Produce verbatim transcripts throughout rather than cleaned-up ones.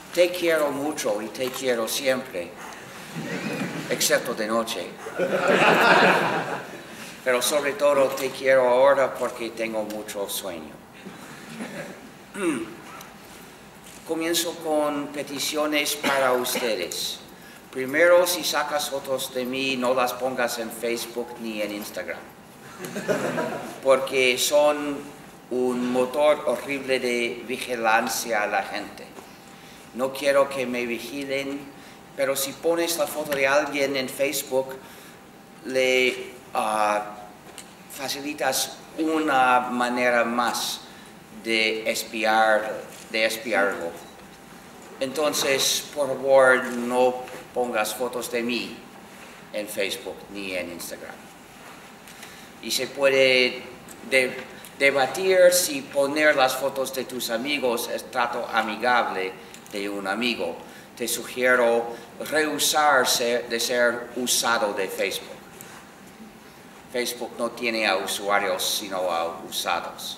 te quiero mucho y te quiero siempre, excepto de noche. Pero sobre todo te quiero ahora porque tengo mucho sueño. Comienzo con peticiones para ustedes. Primero, si sacas fotos de mí, no las pongas en Facebook ni en Instagram, porque son un motor horrible de vigilancia a la gente. No quiero que me vigilen, pero si pones la foto de alguien en Facebook, le uh, facilitas una manera más de espiar, de espiarlo. Entonces, por favor, no pongas fotos de mí en Facebook ni en Instagram. Y se puede de, debatir si poner las fotos de tus amigos es trato amigable de un amigo. Te sugiero rehusar ser, de ser usado de Facebook. Facebook no tiene a usuarios, sino a usados.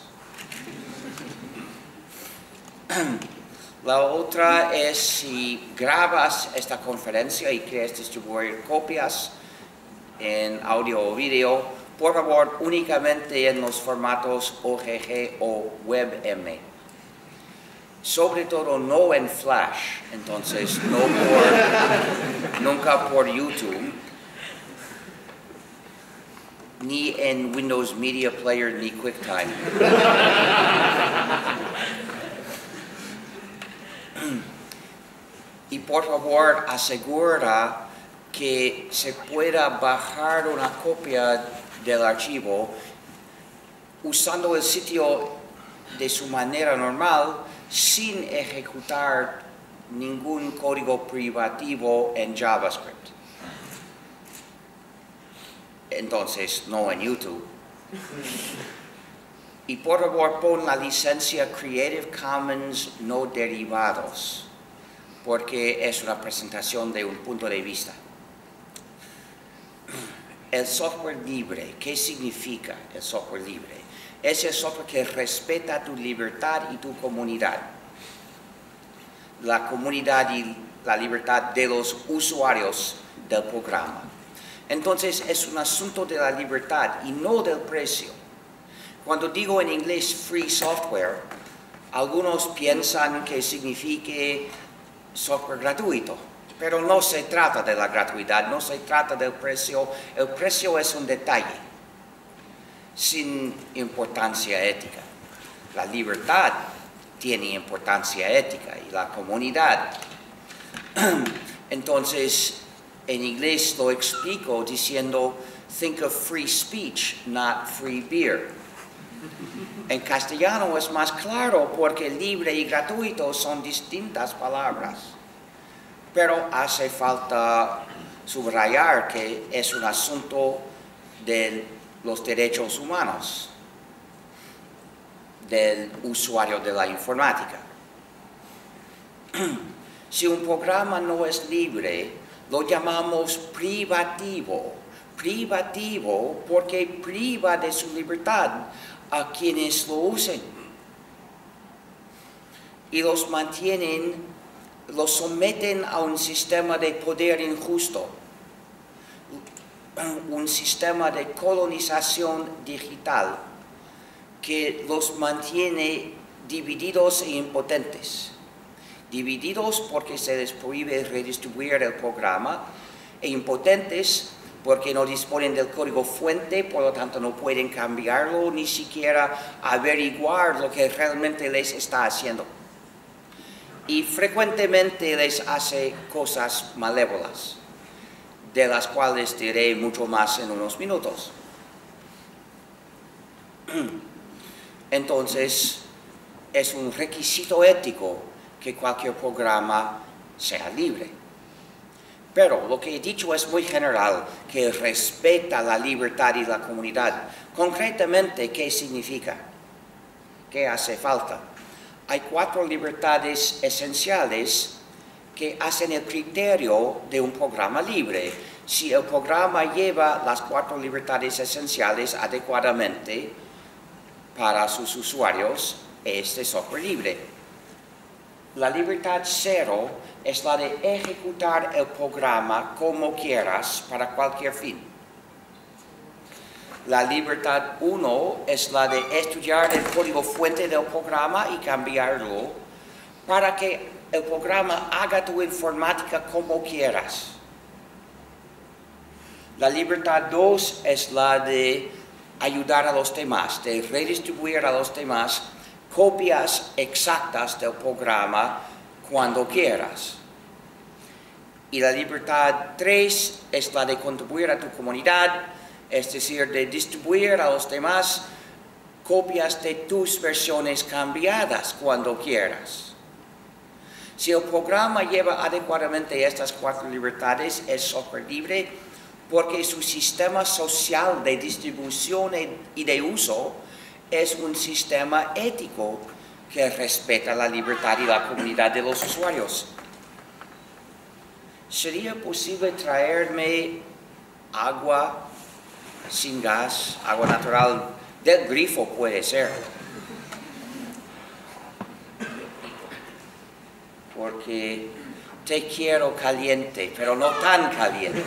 La otra es si grabas esta conferencia y quieres distribuir copias en audio o video, por favor, únicamente en los formatos O G G o WebM. Sobre todo no en Flash, entonces no por, nunca por YouTube, ni en Windows Media Player ni QuickTime. Y por favor, asegura que se pueda bajar una copia del archivo usando el sitio de su manera normal sin ejecutar ningún código privativo en JavaScript. Entonces, no en YouTube. Y por favor, pon la licencia Creative Commons no derivados, porque es una presentación de un punto de vista. El software libre, ¿qué significa el software libre? Es el software que respeta tu libertad y tu comunidad. La comunidad y la libertad de los usuarios del programa. Entonces, es un asunto de la libertad y no del precio. Cuando digo en inglés free software, algunos piensan que signifique software gratuito, pero no se trata de la gratuidad, no se trata del precio. El precio es un detalle, sin importancia ética. La libertad tiene importancia ética y la comunidad. Entonces, en inglés lo explico diciendo, think of free speech, not free beer. En castellano es más claro porque libre y gratuito son distintas palabras, pero hace falta subrayar que es un asunto de los derechos humanos, del usuario de la informática. Si un programa no es libre, lo llamamos privativo. Privativo porque priva de su libertad a quienes lo usen y los mantienen, los someten a un sistema de poder injusto, un sistema de colonización digital que los mantiene divididos e impotentes. Divididos porque se les prohíbe redistribuir el programa e impotentes porque no disponen del código fuente, por lo tanto no pueden cambiarlo, ni siquiera averiguar lo que realmente les está haciendo. Y frecuentemente les hace cosas malévolas, de las cuales diré mucho más en unos minutos. Entonces, es un requisito ético que cualquier programa sea libre. Pero lo que he dicho es muy general, que respeta la libertad y la comunidad. Concretamente, ¿qué significa? ¿Qué hace falta? Hay cuatro libertades esenciales que hacen el criterio de un programa libre. Si el programa lleva las cuatro libertades esenciales adecuadamente para sus usuarios, este software libre. La libertad cero es la de ejecutar el programa como quieras para cualquier fin. La libertad uno es la de estudiar el código fuente del programa y cambiarlo para que el programa haga tu informática como quieras. La libertad dos es la de ayudar a los demás, de redistribuir a los demás copias exactas del programa cuando quieras. Y la libertad tres es la de contribuir a tu comunidad, es decir, de distribuir a los demás copias de tus versiones cambiadas cuando quieras. Si el programa lleva adecuadamente estas cuatro libertades, es software libre porque su sistema social de distribución y de uso es un sistema ético que respeta la libertad y la comunidad de los usuarios. ¿Sería posible traerme agua sin gas, agua natural? Del grifo puede ser. Porque te quiero caliente, pero no tan caliente.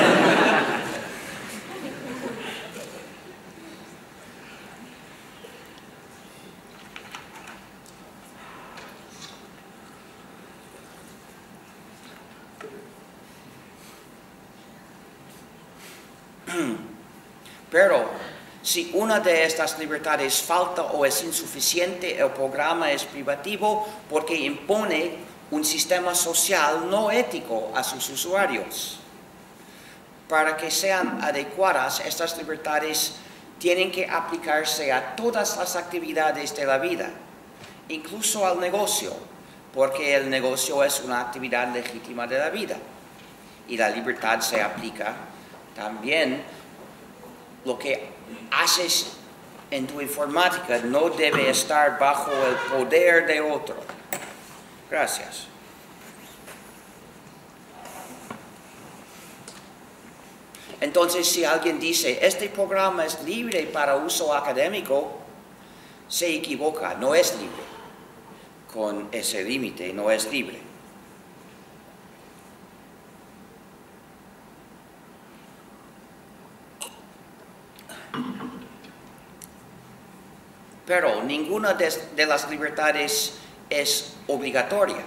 Pero si una de estas libertades falta o es insuficiente, el programa es privativo porque impone un sistema social no ético a sus usuarios. Para que sean adecuadas, estas libertades tienen que aplicarse a todas las actividades de la vida, incluso al negocio, porque el negocio es una actividad legítima de la vida. Y la libertad se aplica también. Lo que haces en tu informática no debe estar bajo el poder de otro. Gracias. Entonces, si alguien dice, este programa es libre para uso académico, se equivoca, no es libre. Con ese límite, no es libre. Pero ninguna de, de las libertades es obligatoria.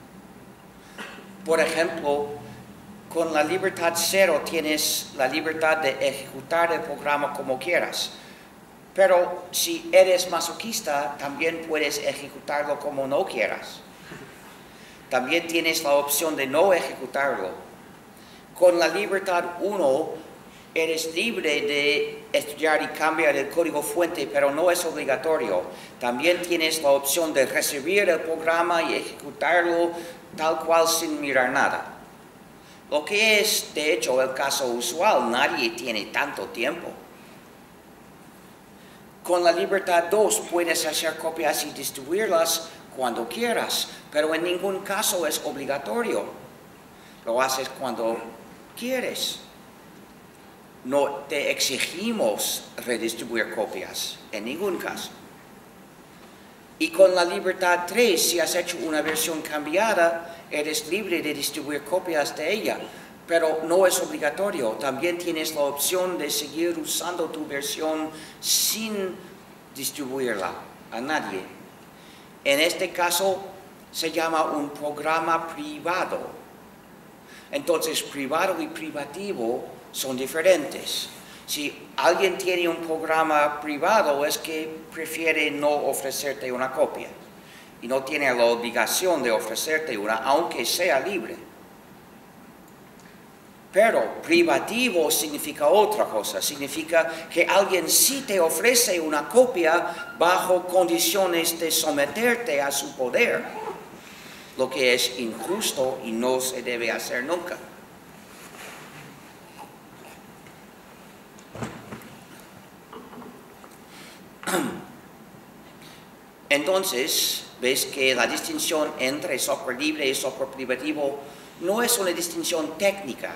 Por ejemplo, con la libertad cero tienes la libertad de ejecutar el programa como quieras. Pero si eres masoquista, también puedes ejecutarlo como no quieras. También tienes la opción de no ejecutarlo. Con la libertad uno, eres libre de estudiar y cambiar el código fuente, pero no es obligatorio. También tienes la opción de recibir el programa y ejecutarlo tal cual sin mirar nada. Lo que es, de hecho, el caso usual. Nadie tiene tanto tiempo. Con la libertad dos puedes hacer copias y distribuirlas cuando quieras, pero en ningún caso es obligatorio. Lo haces cuando quieres. No te exigimos redistribuir copias, en ningún caso. Y con la libertad tres, si has hecho una versión cambiada, eres libre de distribuir copias de ella, pero no es obligatorio. También tienes la opción de seguir usando tu versión sin distribuirla a nadie. En este caso, se llama un programa privado. Entonces, privado y privativo son diferentes. Si alguien tiene un programa privado es que prefiere no ofrecerte una copia y no tiene la obligación de ofrecerte una, aunque sea libre. Pero privativo significa otra cosa, significa que alguien sí te ofrece una copia bajo condiciones de someterte a su poder, lo que es injusto y no se debe hacer nunca. Entonces, ves que la distinción entre software libre y software privativo no es una distinción técnica,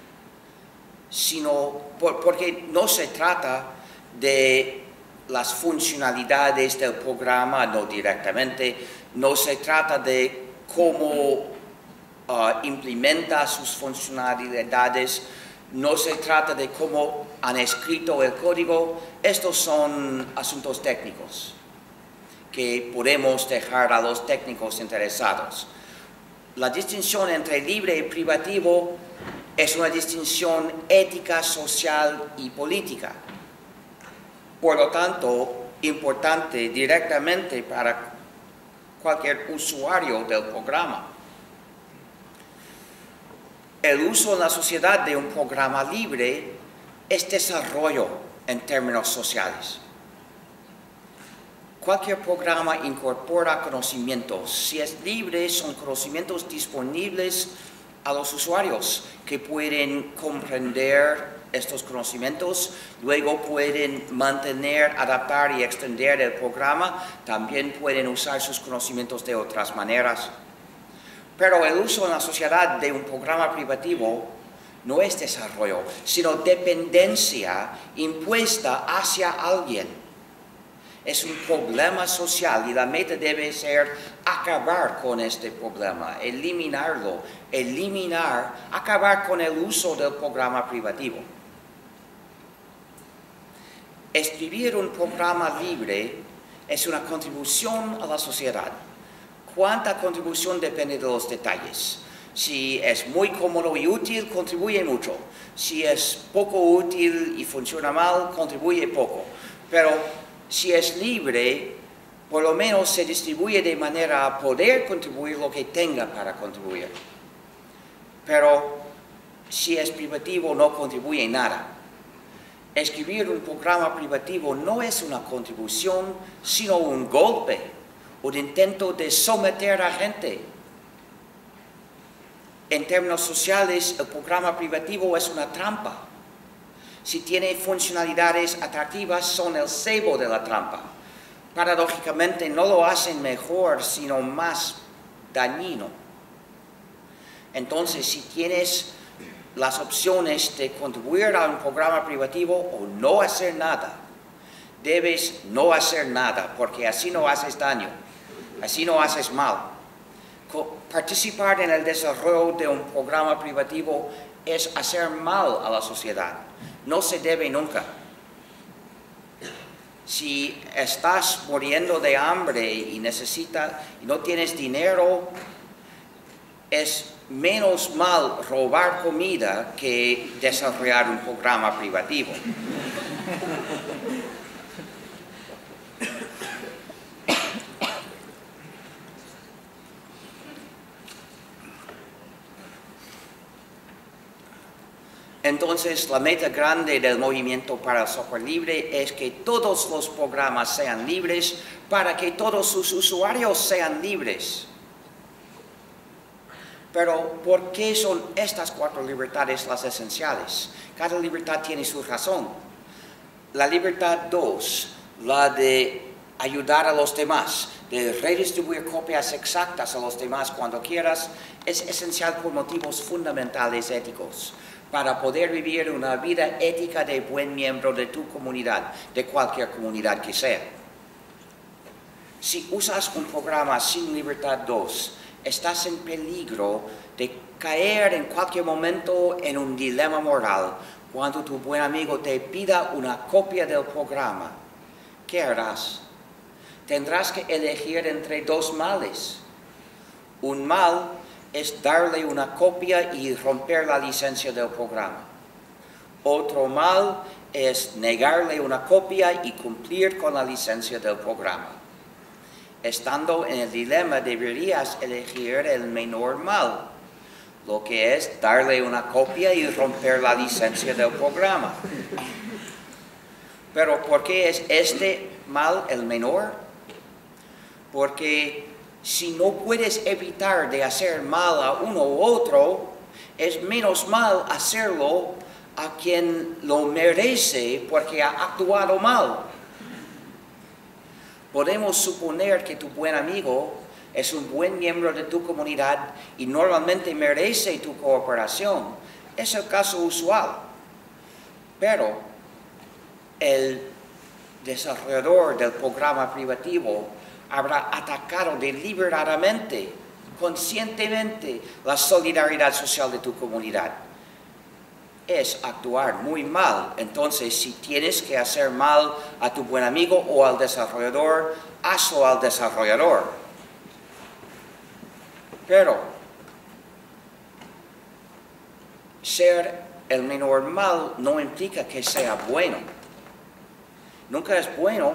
sino por, porque no se trata de las funcionalidades del programa, no directamente, no se trata de cómo uh, implementa sus funcionalidades. No se trata de cómo han escrito el código. Estos son asuntos técnicos que podemos dejar a los técnicos interesados. La distinción entre libre y privativo es una distinción ética, social y política. Por lo tanto, importante directamente para cualquier usuario del programa. El uso en la sociedad de un programa libre es desarrollo en términos sociales. Cualquier programa incorpora conocimientos. Si es libre, son conocimientos disponibles a los usuarios que pueden comprender estos conocimientos, luego pueden mantener, adaptar y extender el programa, también pueden usar sus conocimientos de otras maneras. Pero el uso en la sociedad de un programa privativo no es desarrollo, sino dependencia impuesta hacia alguien. Es un problema social y la meta debe ser acabar con este problema, eliminarlo, eliminar, acabar con el uso del programa privativo. Escribir un programa libre es una contribución a la sociedad. ¿Cuánta contribución depende de los detalles? Si es muy cómodo y útil, contribuye mucho. Si es poco útil y funciona mal, contribuye poco. Pero si es libre, por lo menos se distribuye de manera a poder contribuir lo que tenga para contribuir. Pero si es privativo, no contribuye nada. Escribir un programa privativo no es una contribución, sino un golpe, un intento de someter a gente. En términos sociales, el programa privativo es una trampa. Si tiene funcionalidades atractivas, son el cebo de la trampa. Paradójicamente, no lo hacen mejor, sino más dañino. Entonces, si tienes las opciones de contribuir a un programa privativo o no hacer nada, debes no hacer nada, porque así no haces daño, así no haces mal. Participar en el desarrollo de un programa privativo es hacer mal a la sociedad. No se debe nunca. Si estás muriendo de hambre y necesitas y no tienes dinero, es menos mal robar comida que desarrollar un programa privativo. Entonces, la meta grande del movimiento para el software libre es que todos los programas sean libres para que todos sus usuarios sean libres. Pero, ¿por qué son estas cuatro libertades las esenciales? Cada libertad tiene su razón. La libertad dos, la de ayudar a los demás, de redistribuir copias exactas a los demás cuando quieras, es esencial por motivos fundamentales éticos, para poder vivir una vida ética de buen miembro de tu comunidad, de cualquier comunidad que sea. Si usas un programa sin libertad dos, estás en peligro de caer en cualquier momento en un dilema moral cuando tu buen amigo te pida una copia del programa. ¿Qué harás? Tendrás que elegir entre dos males. Un mal es darle una copia y romper la licencia del programa. Otro mal es negarle una copia y cumplir con la licencia del programa. Estando en el dilema, deberías elegir el menor mal, lo que es darle una copia y romper la licencia del programa. Pero ¿por qué es este mal el menor? Porque si no puedes evitar de hacer mal a uno u otro, es menos mal hacerlo a quien lo merece porque ha actuado mal. Podemos suponer que tu buen amigo es un buen miembro de tu comunidad y normalmente merece tu cooperación. Es el caso usual. Pero el desarrollador del programa privativo habrá atacado deliberadamente conscientemente la solidaridad social de tu comunidad. Es actuar muy mal. Entonces, si tienes que hacer mal a tu buen amigo o al desarrollador, hazlo al desarrollador. Pero ser el menor mal no implica que sea bueno. Nunca es bueno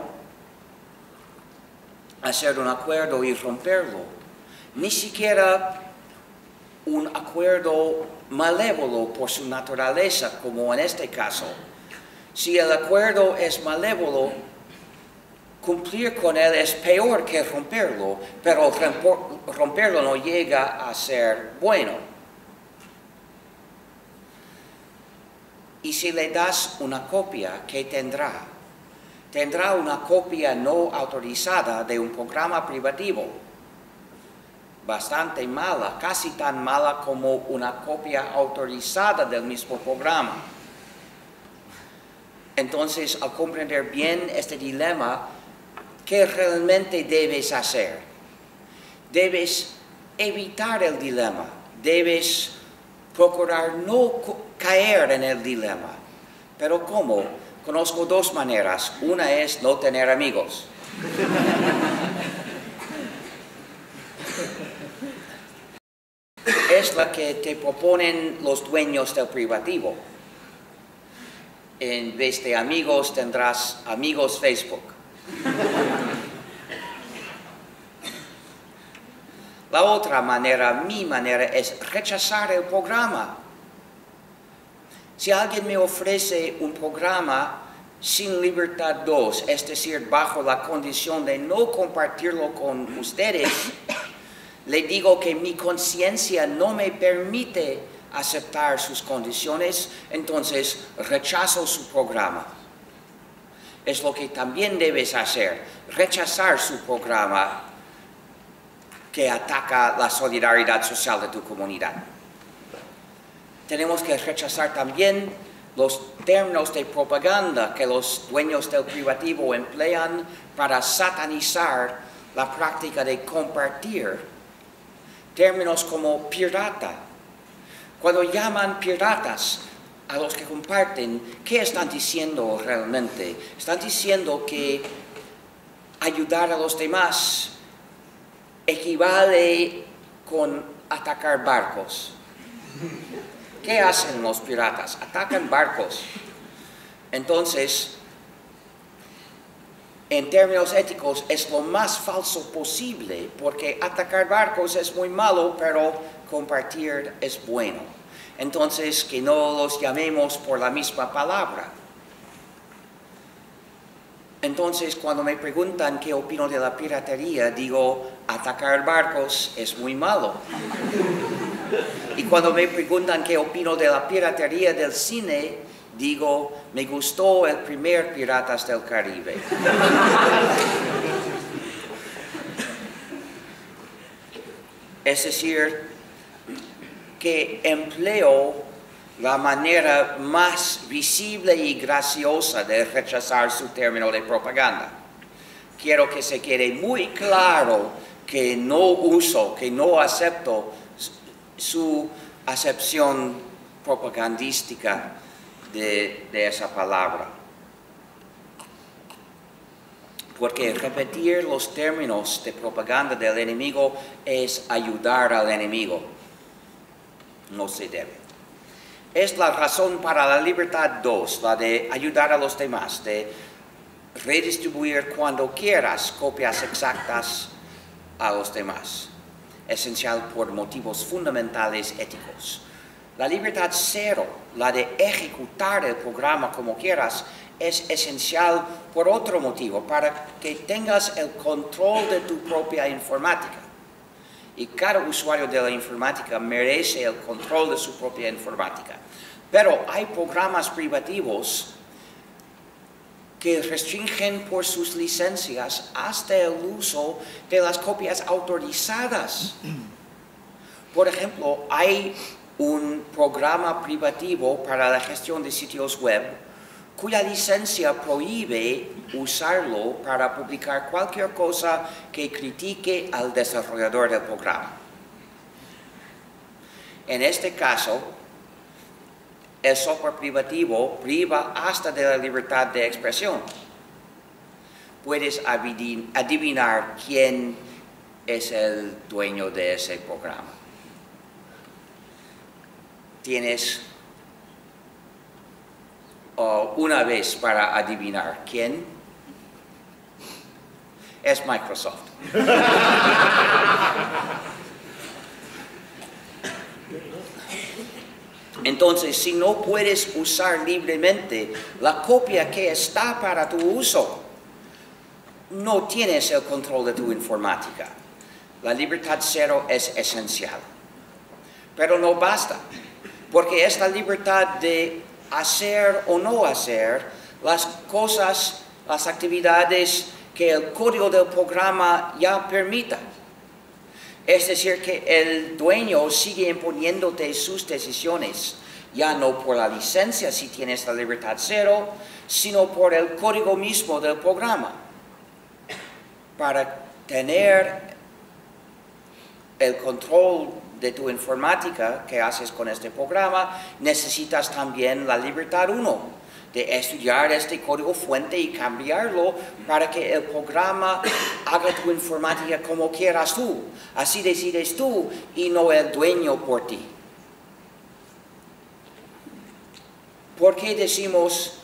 hacer un acuerdo y romperlo. Ni siquiera un acuerdo malévolo por su naturaleza, como en este caso. Si el acuerdo es malévolo, cumplir con él es peor que romperlo, pero romperlo no llega a ser bueno. Y si le das una copia, ¿qué tendrá? Tendrá una copia no autorizada de un programa privativo. Bastante mala, casi tan mala como una copia autorizada del mismo programa. Entonces, al comprender bien este dilema, ¿qué realmente debes hacer? Debes evitar el dilema, debes procurar no caer en el dilema. ¿Pero cómo? Conozco dos maneras. Una es no tener amigos. Es la que te proponen los dueños del privativo. En vez de amigos tendrás amigos Facebook. La otra manera, mi manera, es rechazar el programa. Si alguien me ofrece un programa sin libertad dos, es decir, bajo la condición de no compartirlo con ustedes, le digo que mi conciencia no me permite aceptar sus condiciones, entonces rechazo su programa. Es lo que también debes hacer, rechazar su programa que ataca la solidaridad social de tu comunidad. Tenemos que rechazar también los términos de propaganda que los dueños del privativo emplean para satanizar la práctica de compartir. Términos como pirata. Cuando llaman piratas a los que comparten, ¿qué están diciendo realmente? Están diciendo que ayudar a los demás equivale con atacar barcos. ¿Qué hacen los piratas? Atacan barcos. Entonces, en términos éticos, es lo más falso posible, porque atacar barcos es muy malo, pero compartir es bueno. Entonces, que no los llamemos por la misma palabra. Entonces, cuando me preguntan qué opino de la piratería, digo, atacar barcos es muy malo. Y cuando me preguntan qué opino de la piratería del cine, digo, me gustó el primer Piratas del Caribe. Es decir, que empleo la manera más visible y graciosa de rechazar su término de propaganda. Quiero que se quede muy claro que no uso, que no acepto su acepción propagandística de, de esa palabra. Porque repetir los términos de propaganda del enemigo es ayudar al enemigo. No se debe. Es la razón para la libertad dos, la de ayudar a los demás, de redistribuir cuando quieras copias exactas a los demás. Esencial por motivos fundamentales éticos. La libertad cero, la de ejecutar el programa como quieras, es esencial por otro motivo, para que tengas el control de tu propia informática. Y cada usuario de la informática merece el control de su propia informática. Pero hay programas privativos que restringen por sus licencias hasta el uso de las copias autorizadas. Por ejemplo, hay un programa privativo para la gestión de sitios web cuya licencia prohíbe usarlo para publicar cualquier cosa que critique al desarrollador del programa. En este caso, el software privativo priva hasta de la libertad de expresión. Puedes adivinar quién es el dueño de ese programa. Tienes uh, una vez para adivinar quién. Es Microsoft. Entonces, si no puedes usar libremente la copia que está para tu uso, no tienes el control de tu informática. La libertad cero es esencial. Pero no basta, porque es la libertad de hacer o no hacer las cosas, las actividades que el código del programa ya permita. Es decir, que el dueño sigue imponiéndote sus decisiones, ya no por la licencia si tienes la libertad cero, sino por el código mismo del programa. Para tener el control de tu informática que haces con este programa, necesitas también la libertad uno, de estudiar este código fuente y cambiarlo para que el programa haga tu informática como quieras tú. Así decides tú y no el dueño por ti. ¿Por qué decimos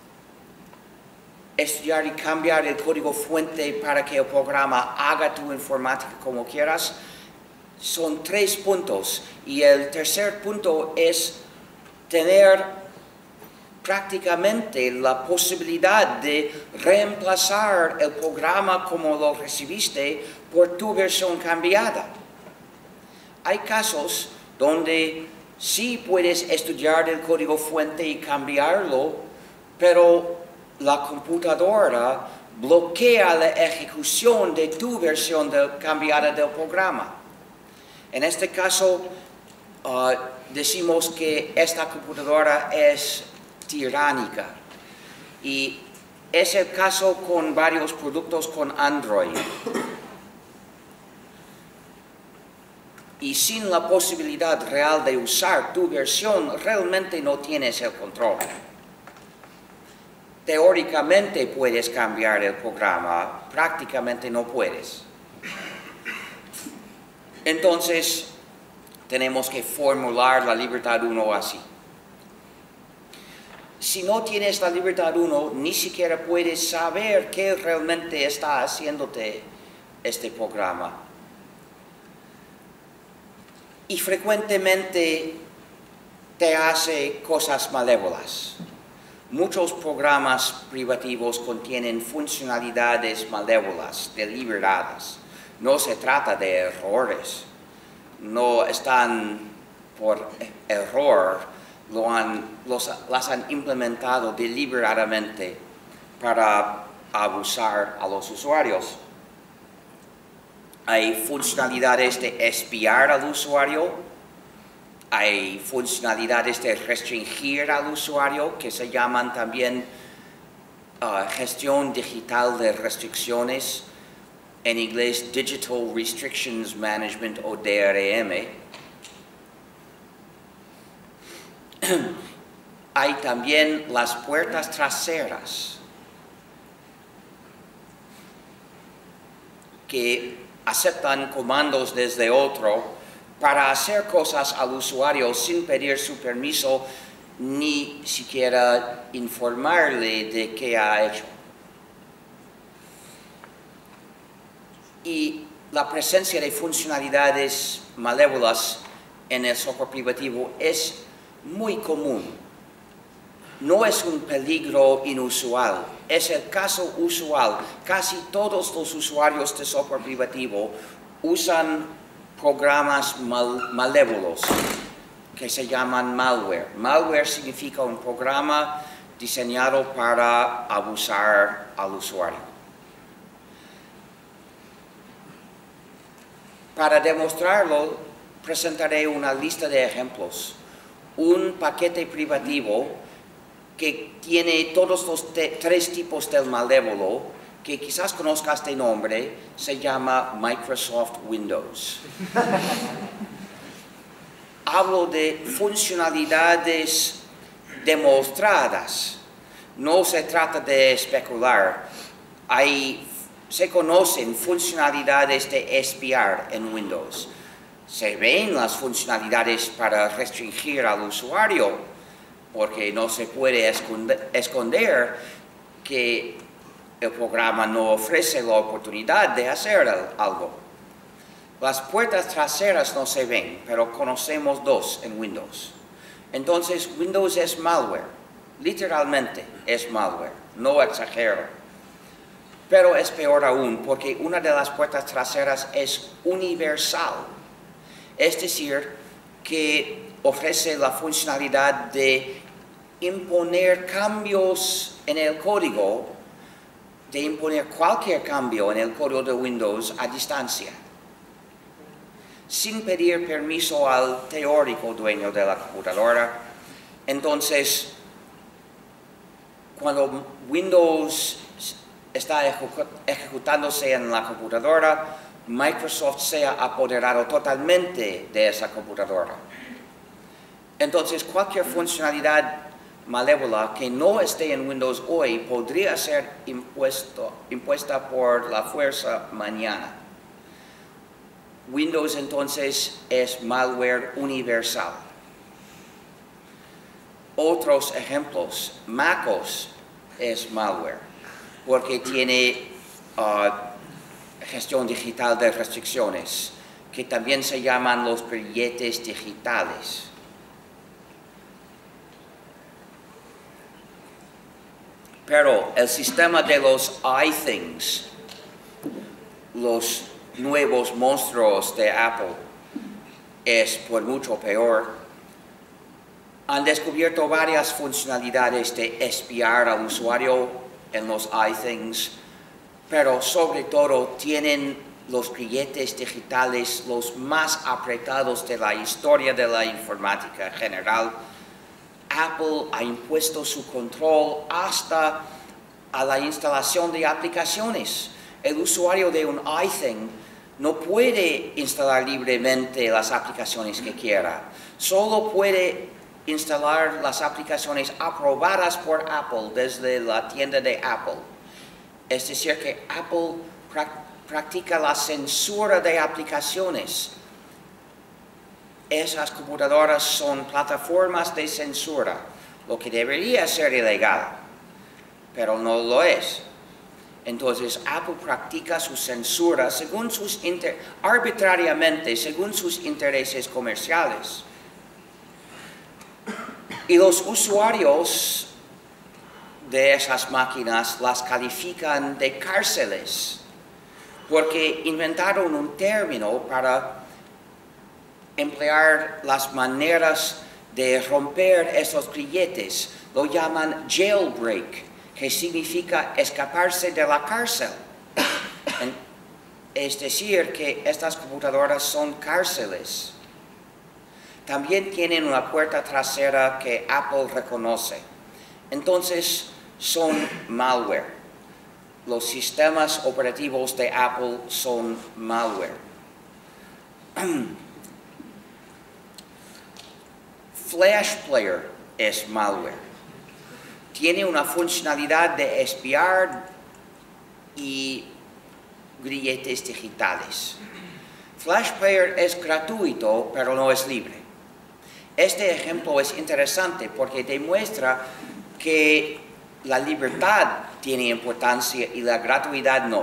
estudiar y cambiar el código fuente para que el programa haga tu informática como quieras? Son tres puntos, y el tercer punto es tener prácticamente la posibilidad de reemplazar el programa como lo recibiste por tu versión cambiada. Hay casos donde sí puedes estudiar el código fuente y cambiarlo, pero la computadora bloquea la ejecución de tu versión de, cambiada del programa. En este caso, uh, decimos que esta computadora es tiránica, y es el caso con varios productos con Android. Y sin la posibilidad real de usar tu versión, realmente no tienes el control. Teóricamente puedes cambiar el programa, prácticamente no puedes. Entonces, tenemos que formular la libertad uno así. Si no tienes la libertad uno, ni siquiera puedes saber qué realmente está haciéndote este programa. Y frecuentemente te hace cosas malévolas. Muchos programas privativos contienen funcionalidades malévolas, deliberadas. No se trata de errores. No están por error. Lo han, los, las han implementado deliberadamente para abusar a los usuarios. Hay funcionalidades de espiar al usuario, hay funcionalidades de restringir al usuario que se llaman también uh, gestión digital de restricciones, en inglés Digital Restrictions Management o D R M. Hay también las puertas traseras que aceptan comandos desde otro para hacer cosas al usuario sin pedir su permiso ni siquiera informarle de qué ha hecho. Y la presencia de funcionalidades malévolas en el software privativo es muy común. No es un peligro inusual, es el caso usual. Casi todos los usuarios de software privativo usan programas mal, malévolos que se llaman malware. Malware significa un programa diseñado para abusar al usuario. Para demostrarlo, presentaré una lista de ejemplos. Un paquete privativo que tiene todos los tres tipos del malévolo, que quizás conozcas de nombre, se llama Microsoft Windows. hablo de funcionalidades demostradas. No se trata de especular. Hay, se conocen funcionalidades de espiar en Windows. Se ven las funcionalidades para restringir al usuario, porque no se puede esconder, esconder que el programa no ofrece la oportunidad de hacer algo. Las puertas traseras no se ven, pero conocemos dos en Windows. Entonces, Windows es malware. Literalmente es malware. No exagero. Pero es peor aún, porque una de las puertas traseras es universal. Es decir, que ofrece la funcionalidad de imponer cambios en el código, de imponer cualquier cambio en el código de Windows a distancia, sin pedir permiso al teórico dueño de la computadora. Entonces, cuando Windows está ejecu- ejecutándose en la computadora, Microsoft se ha apoderado totalmente de esa computadora. Entonces, cualquier funcionalidad malévola que no esté en Windows hoy podría ser impuesto, impuesta por la fuerza mañana. Windows entonces es malware universal. Otros ejemplos, MacOS es malware porque tiene uh, gestión digital de restricciones, que también se llaman los grilletes digitales. Pero el sistema de los iThings, los nuevos monstruos de Apple, es por mucho peor. Han descubierto varias funcionalidades de espiar al usuario en los iThings, pero sobre todo tienen los grilletes digitales los más apretados de la historia de la informática general. Apple ha impuesto su control hasta a la instalación de aplicaciones. El usuario de un iThing no puede instalar libremente las aplicaciones que quiera. Solo puede instalar las aplicaciones aprobadas por Apple desde la tienda de Apple. Es decir, que Apple practica la censura de aplicaciones. Esas computadoras son plataformas de censura, lo que debería ser ilegal, pero no lo es. Entonces, Apple practica su censura según sus inter- arbitrariamente, según sus intereses comerciales. Y los usuarios de esas máquinas las califican de cárceles, porque inventaron un término para emplear las maneras de romper esos grilletes. Lo llaman jailbreak, que significa escaparse de la cárcel. Es decir, que estas computadoras son cárceles. También tienen una puerta trasera que Apple reconoce. Entonces, son malware. Los sistemas operativos de Apple son malware. Flash Player es malware. Tiene una funcionalidad de espiar y grilletes digitales. Flash Player es gratuito, pero no es libre. Este ejemplo es interesante porque demuestra que la libertad tiene importancia y la gratuidad no.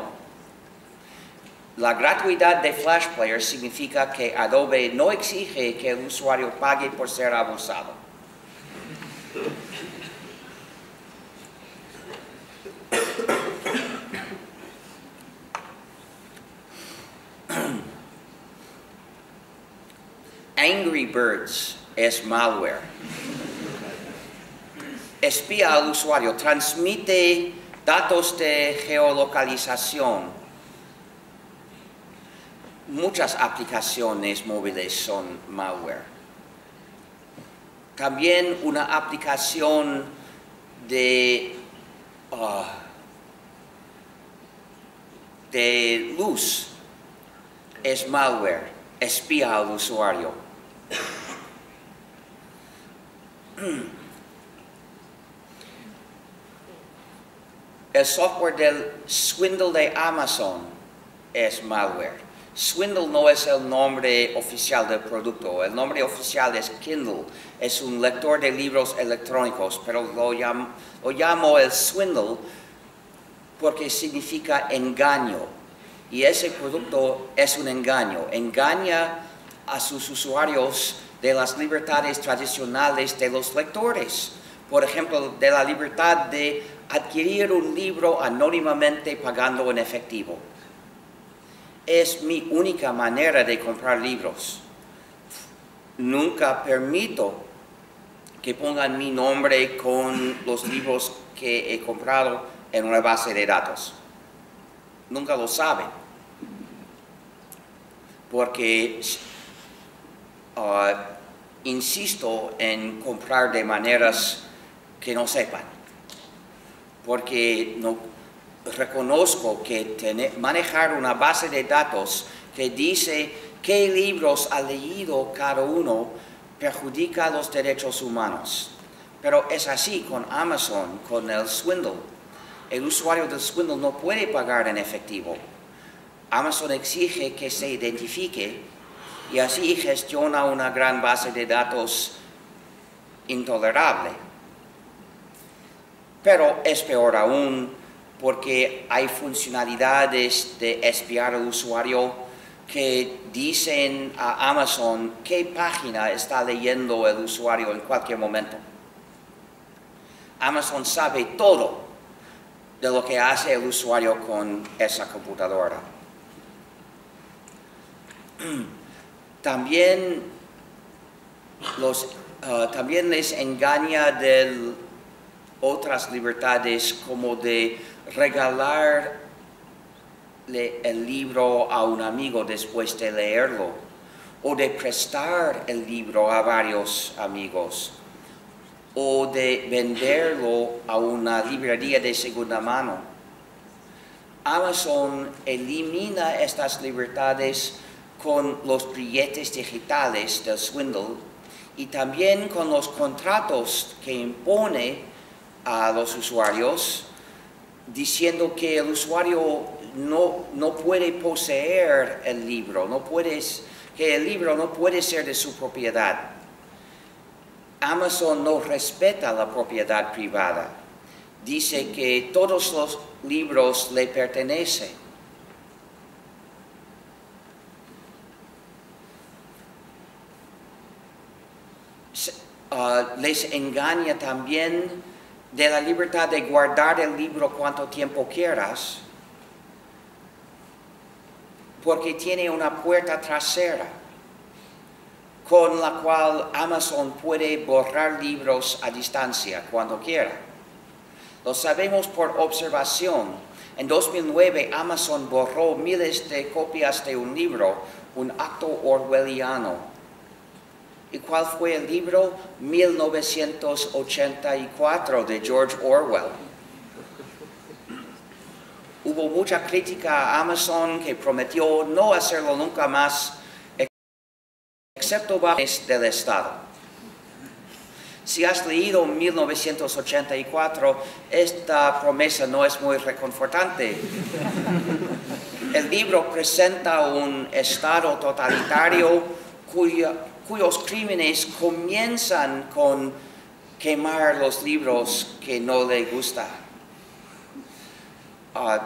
La gratuidad de Flash Player significa que Adobe no exige que el usuario pague por ser abusado. Angry Birds es malware. Espía al usuario, transmite datos de geolocalización. Muchas aplicaciones móviles son malware. También una aplicación de, uh, de luz es malware, espía al usuario. El software del Swindle de Amazon es malware. Swindle no es el nombre oficial del producto. El nombre oficial es Kindle. Es un lector de libros electrónicos, pero lo llamo, lo llamo el Swindle porque significa engaño. Y ese producto es un engaño. Engaña a sus usuarios de las libertades tradicionales de los lectores. Por ejemplo, de la libertad de adquirir un libro anónimamente pagando en efectivo. Es mi única manera de comprar libros. Nunca permito que pongan mi nombre con los libros que he comprado en una base de datos. Nunca lo saben. Porque uh, insisto en comprar de maneras que no sepan. Porque no reconozco que tener, manejar una base de datos que dice qué libros ha leído cada uno perjudica los derechos humanos. Pero es así con Amazon, con el Swindle. El usuario del Swindle no puede pagar en efectivo. Amazon exige que se identifique y así gestiona una gran base de datos intolerable. Pero es peor aún porque hay funcionalidades de espiar al usuario que dicen a Amazon qué página está leyendo el usuario en cualquier momento. Amazon sabe todo de lo que hace el usuario con esa computadora. También, los, uh, también les engaña de otras libertades como de regalarle el libro a un amigo después de leerlo o de prestar el libro a varios amigos o de venderlo a una librería de segunda mano. Amazon elimina estas libertades con los billetes digitales del Swindle y también con los contratos que impone a los usuarios diciendo que el usuario no, no puede poseer el libro, no puedes, que el libro no puede ser de su propiedad. Amazon no respeta la propiedad privada. Dice que todos los libros le pertenecen. Uh, les engaña también de la libertad de guardar el libro cuanto tiempo quieras, porque tiene una puerta trasera con la cual Amazon puede borrar libros a distancia cuando quiera. Lo sabemos por observación. En dos mil nueve Amazon borró miles de copias de un libro, un acto orwelliano. ¿Y cuál fue el libro? mil novecientos ochenta y cuatro de George Orwell. Hubo mucha crítica a Amazon que prometió no hacerlo nunca más, excepto bajo del Estado. Si has leído mil novecientos ochenta y cuatro, esta promesa no es muy reconfortante. El libro presenta un Estado totalitario cuya cuyos crímenes comienzan con quemar los libros que no le gustan. Uh,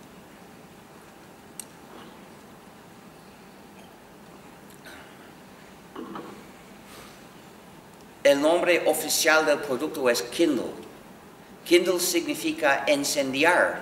el nombre oficial del producto es Kindle. Kindle significa incendiar,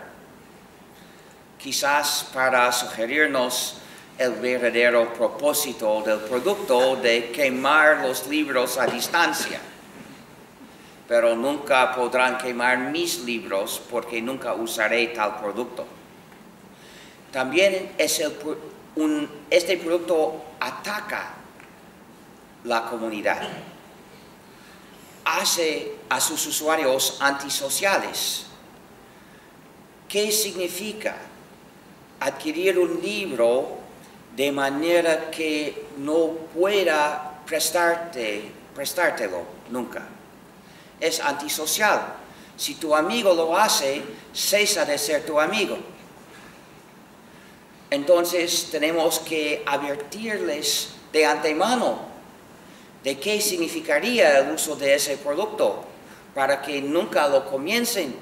quizás para sugerirnos el verdadero propósito del producto de quemar los libros a distancia. Pero nunca podrán quemar mis libros porque nunca usaré tal producto. También es el, un, este producto ataca la comunidad. Hace a sus usuarios antisociales. ¿Qué significa adquirir un libro de manera que no pueda prestarte, prestártelo nunca? es antisocial. Si tu amigo lo hace, cesa de ser tu amigo. Entonces tenemos que advertirles de antemano de qué significaría el uso de ese producto para que nunca lo comiencen.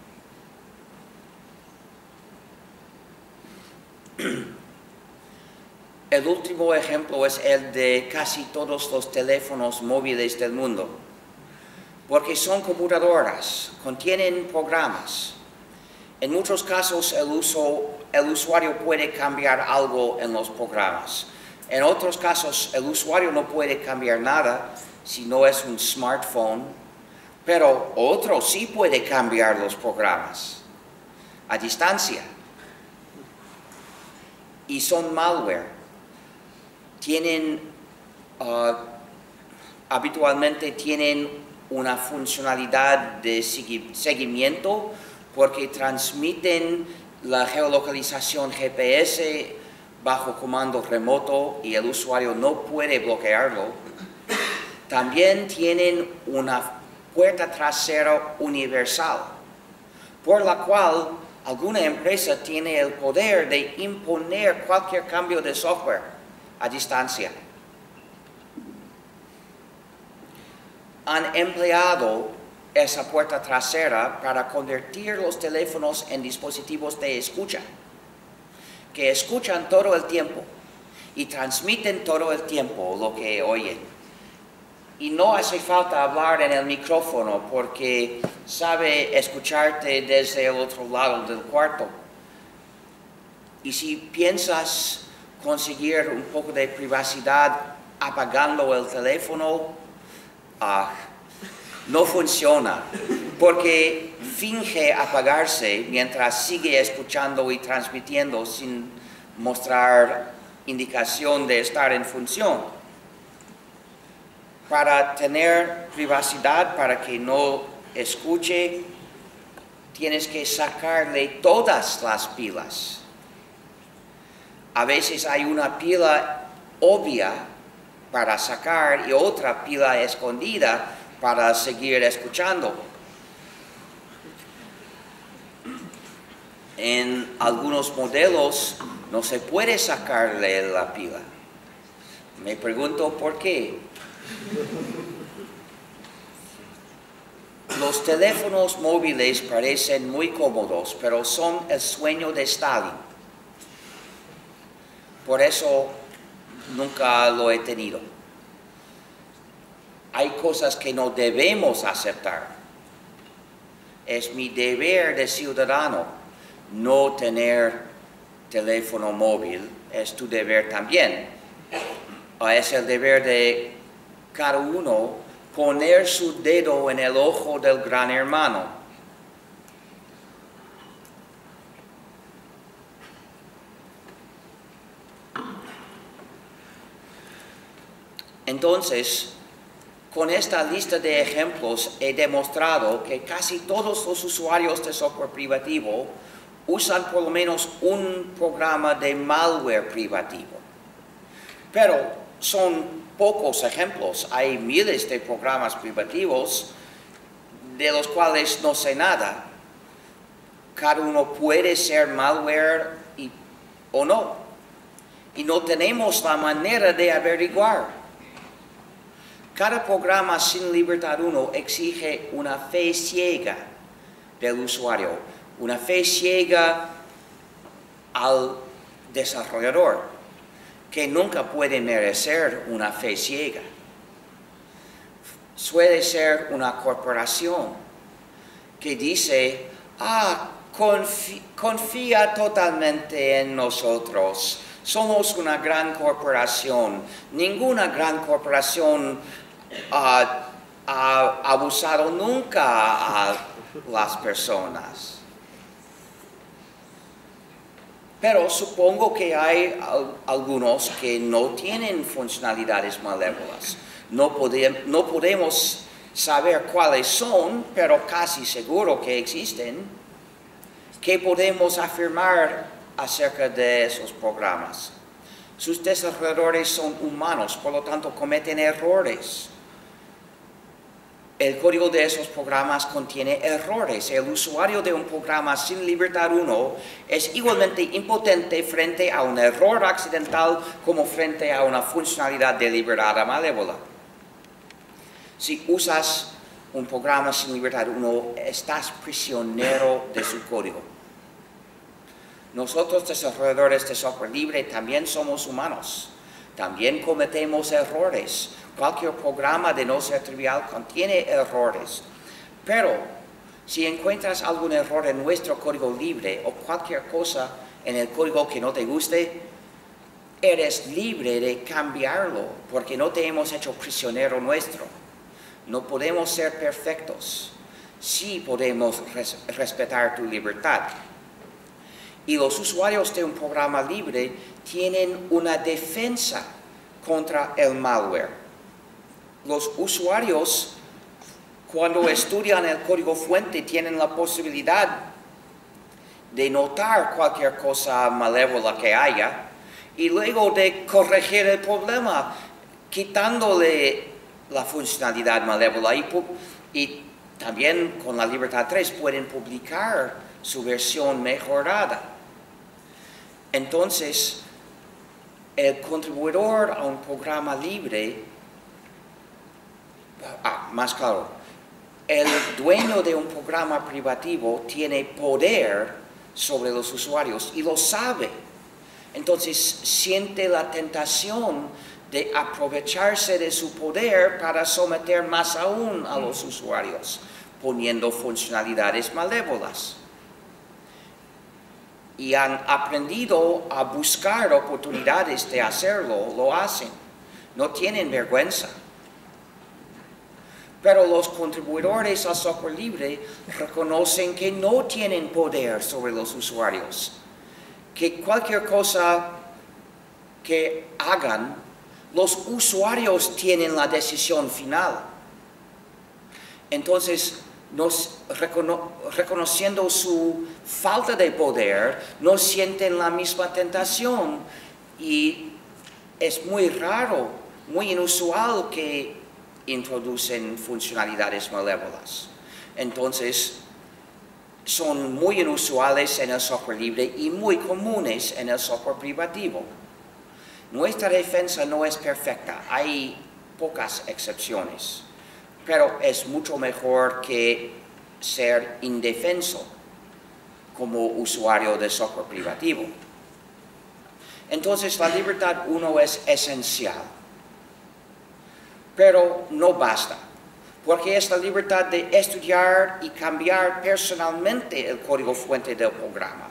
El último ejemplo es el de casi todos los teléfonos móviles del mundo, porque son computadoras, contienen programas. En muchos casos el, uso, el usuario puede cambiar algo en los programas. En otros casos el usuario no puede cambiar nada si no es un smartphone, pero otro sí puede cambiar los programas a distancia. Y son malware. Tienen, uh, habitualmente tienen una funcionalidad de seguimiento porque transmiten la geolocalización G P S bajo comando remoto y el usuario no puede bloquearlo. También tienen una puerta trasera universal, por la cual alguna empresa tiene el poder de imponer cualquier cambio de software a distancia. Han empleado esa puerta trasera para convertir los teléfonos en dispositivos de escucha, que escuchan todo el tiempo y transmiten todo el tiempo lo que oyen. Y no hace falta hablar en el micrófono porque sabe escucharte desde el otro lado del cuarto. Y si piensas conseguir un poco de privacidad apagando el teléfono, ah, no funciona, porque finge apagarse mientras sigue escuchando y transmitiendo sin mostrar indicación de estar en función. Para tener privacidad, para que no escuche, tienes que sacarle todas las pilas. A veces hay una pila obvia para sacar y otra pila escondida para seguir escuchando. En algunos modelos no se puede sacarle la pila. Me pregunto por qué. Los teléfonos móviles parecen muy cómodos, pero son el sueño de Stalin. Por eso nunca lo he tenido. Hay cosas que no debemos aceptar. Es mi deber de ciudadano no tener teléfono móvil. Es tu deber también. Es el deber de cada uno poner su dedo en el ojo del gran hermano. Entonces, con esta lista de ejemplos he demostrado que casi todos los usuarios de software privativo usan por lo menos un programa de malware privativo. Pero son pocos ejemplos. Hay miles de programas privativos de los cuales no sé nada. Cada uno puede ser malware y, o no. Y no tenemos la manera de averiguar. Cada programa sin libertad uno exige una fe ciega del usuario, una fe ciega al desarrollador, que nunca puede merecer una fe ciega. Suele ser una corporación que dice, ah, confía, confía totalmente en nosotros, somos una gran corporación. Ninguna gran corporación Uh, ha abusado nunca a las personas. Pero supongo que hay al, algunos que no tienen funcionalidades malévolas. No, pode, no podemos saber cuáles son, pero casi seguro que existen. ¿Qué podemos afirmar acerca de esos programas? Sus desarrolladores son humanos, por lo tanto cometen errores. El código de esos programas contiene errores. El usuario de un programa sin libertad uno es igualmente impotente frente a un error accidental como frente a una funcionalidad deliberada malévola. Si usas un programa sin libertad uno, estás prisionero de su código. Nosotros, desarrolladores de software libre, también somos humanos. También cometemos errores. Cualquier programa, de no ser trivial, contiene errores. Pero, si encuentras algún error en nuestro código libre o cualquier cosa en el código que no te guste, eres libre de cambiarlo, porque no te hemos hecho prisionero nuestro. No podemos ser perfectos. Sí podemos res- respetar tu libertad. Y los usuarios de un programa libre tienen una defensa contra el malware. Los usuarios, cuando estudian el código fuente, tienen la posibilidad de notar cualquier cosa malévola que haya y luego de corregir el problema, quitándole la funcionalidad malévola. Y, y también con la libertad tres pueden publicar su versión mejorada. Entonces, el contribuidor a un programa libre, ah, más claro, el dueño de un programa privativo tiene poder sobre los usuarios y lo sabe. Entonces siente la tentación de aprovecharse de su poder para someter más aún a los usuarios, poniendo funcionalidades malévolas. Y han aprendido a buscar oportunidades de hacerlo, lo hacen. No tienen vergüenza. Pero los contribuidores al software libre reconocen que no tienen poder sobre los usuarios, que cualquier cosa que hagan, los usuarios tienen la decisión final. Entonces, nos, recono, reconociendo su falta de poder, no sienten la misma tentación y es muy raro, muy inusual que introducen funcionalidades malévolas. Entonces, son muy inusuales en el software libre y muy comunes en el software privativo. Nuestra defensa no es perfecta, hay pocas excepciones, pero es mucho mejor que ser indefenso como usuario de software privativo. Entonces, la libertad uno es esencial. Pero no basta, porque es la libertad de estudiar y cambiar personalmente el código fuente del programa.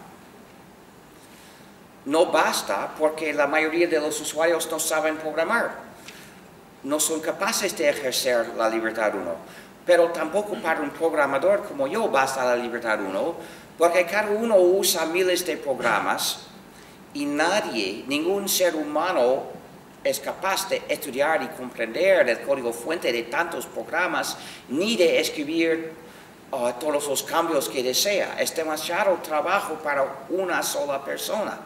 No basta porque la mayoría de los usuarios no saben programar, no son capaces de ejercer la libertad uno, pero tampoco para un programador como yo basta la libertad uno, porque cada uno usa miles de programas y nadie, ningún ser humano es capaz de estudiar y comprender el código fuente de tantos programas, ni de escribir uh, todos los cambios que desea. Es demasiado trabajo para una sola persona.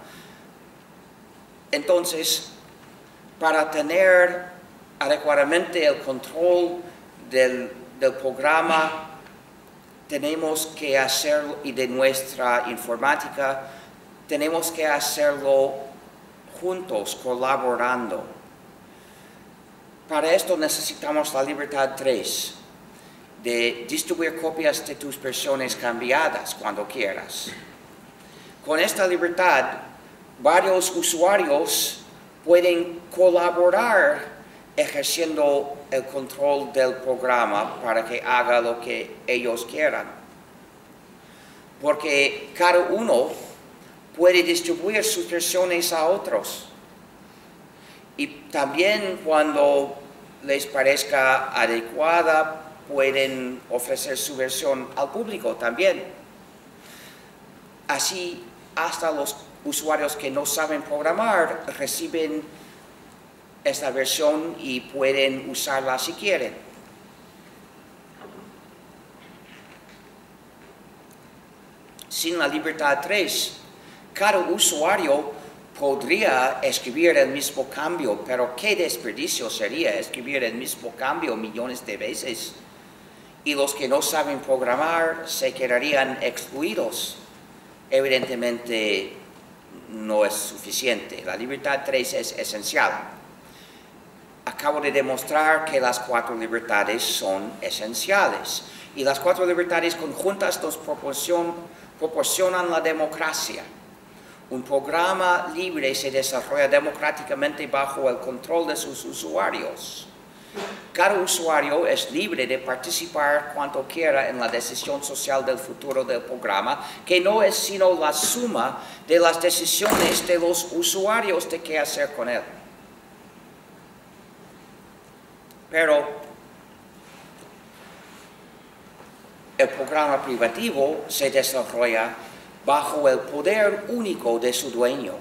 Entonces, para tener adecuadamente el control del, del programa, tenemos que hacerlo, y de nuestra informática, tenemos que hacerlo juntos, colaborando. Para esto necesitamos la libertad tres, de distribuir copias de tus versiones cambiadas cuando quieras. Con esta libertad, varios usuarios pueden colaborar ejerciendo el control del programa para que haga lo que ellos quieran. Porque cada uno puede distribuir sus versiones a otros. Y también cuando les parezca adecuada, pueden ofrecer su versión al público también. Así, hasta los usuarios que no saben programar reciben esta versión y pueden usarla si quieren. Sin la libertad tres, cada usuario podría escribir el mismo cambio, pero qué desperdicio sería escribir el mismo cambio millones de veces. y los que no saben programar se quedarían excluidos. Evidentemente no es suficiente. La libertad tres es esencial. Acabo de demostrar que las cuatro libertades son esenciales. Y las cuatro libertades conjuntas nos proporcion, proporcionan la democracia. Un programa libre se desarrolla democráticamente bajo el control de sus usuarios. Cada usuario es libre de participar cuanto quiera en la decisión social del futuro del programa, que no es sino la suma de las decisiones de los usuarios de qué hacer con él. Pero el programa privativo se desarrolla bajo el poder único de su dueño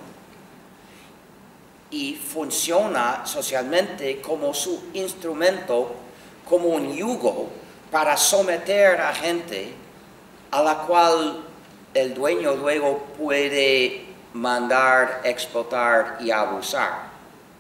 y funciona socialmente como su instrumento, como un yugo para someter a gente a la cual el dueño luego puede mandar, explotar y abusar.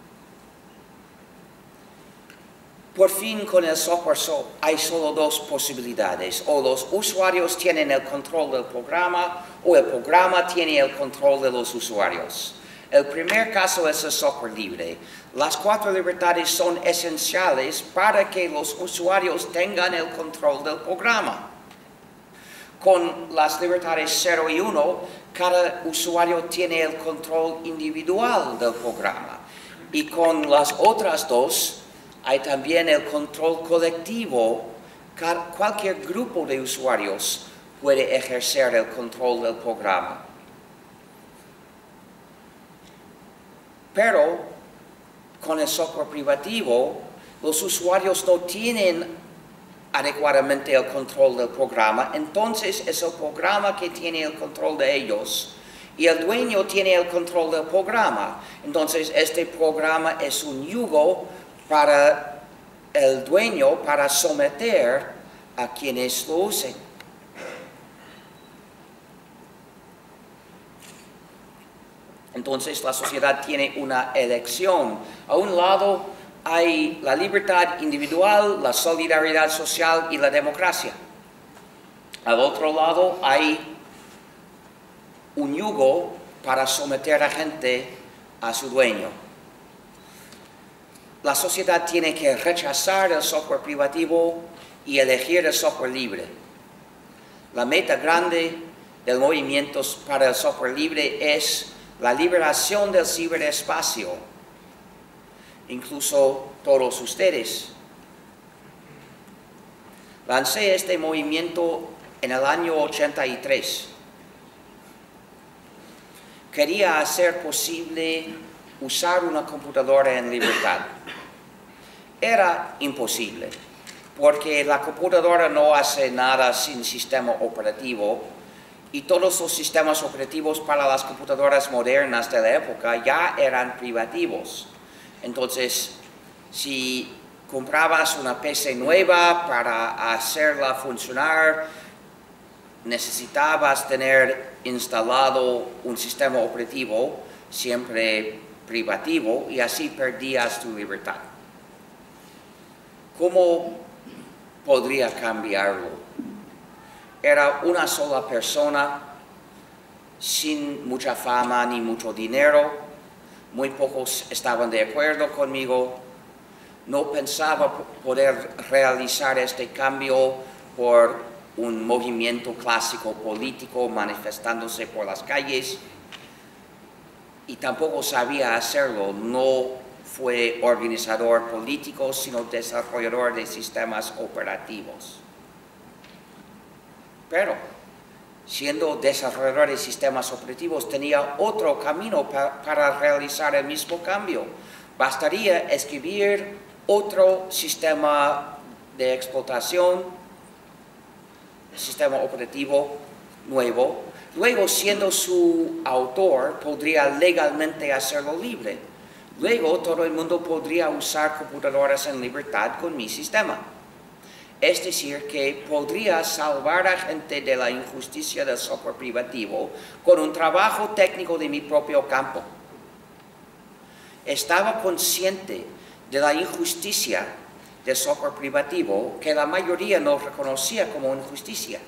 Por fin, con el software so, hay solo dos posibilidades. O los usuarios tienen el control del programa, o el programa tiene el control de los usuarios. El primer caso es el software libre. Las cuatro libertades son esenciales para que los usuarios tengan el control del programa. Con las libertades cero y uno, cada usuario tiene el control individual del programa. Y con las otras dos, hay también el control colectivo. Cualquier grupo de usuarios puede ejercer el control del programa. Pero con el software privativo, los usuarios no tienen adecuadamente el control del programa, entonces es el programa que tiene el control de ellos y el dueño tiene el control del programa. Entonces este programa es un yugo para el dueño para someter a quienes lo usen. Entonces la sociedad tiene una elección. A un lado hay la libertad individual, la solidaridad social y la democracia. Al otro lado hay un yugo para someter a gente a su dueño. La sociedad tiene que rechazar el software privativo y elegir el software libre. La meta grande del movimiento para el software libre es la liberación del ciberespacio, incluso todos ustedes. Lancé este movimiento en el año ochenta y tres. Quería hacer posible usar una computadora en libertad. Era imposible, porque la computadora no hace nada sin sistema operativo, y todos los sistemas operativos para las computadoras modernas de la época ya eran privativos. Entonces, si comprabas una P C nueva para hacerla funcionar, necesitabas tener instalado un sistema operativo siempre privativo y así perdías tu libertad. ¿Cómo podría cambiarlo? Era una sola persona, sin mucha fama ni mucho dinero. Muy pocos estaban de acuerdo conmigo. No pensaba poder realizar este cambio por un movimiento clásico político manifestándose por las calles. Y tampoco sabía hacerlo. No fue organizador político, sino desarrollador de sistemas operativos. Pero, siendo desarrollador de sistemas operativos, tenía otro camino pa para realizar el mismo cambio. Bastaría escribir otro sistema de explotación, sistema operativo nuevo. Luego, siendo su autor, podría legalmente hacerlo libre. Luego, todo el mundo podría usar computadoras en libertad con mi sistema. Es decir, que podría salvar a gente de la injusticia del software privativo con un trabajo técnico de mi propio campo. Estaba consciente de la injusticia de software privativo que la mayoría no reconocía como injusticia.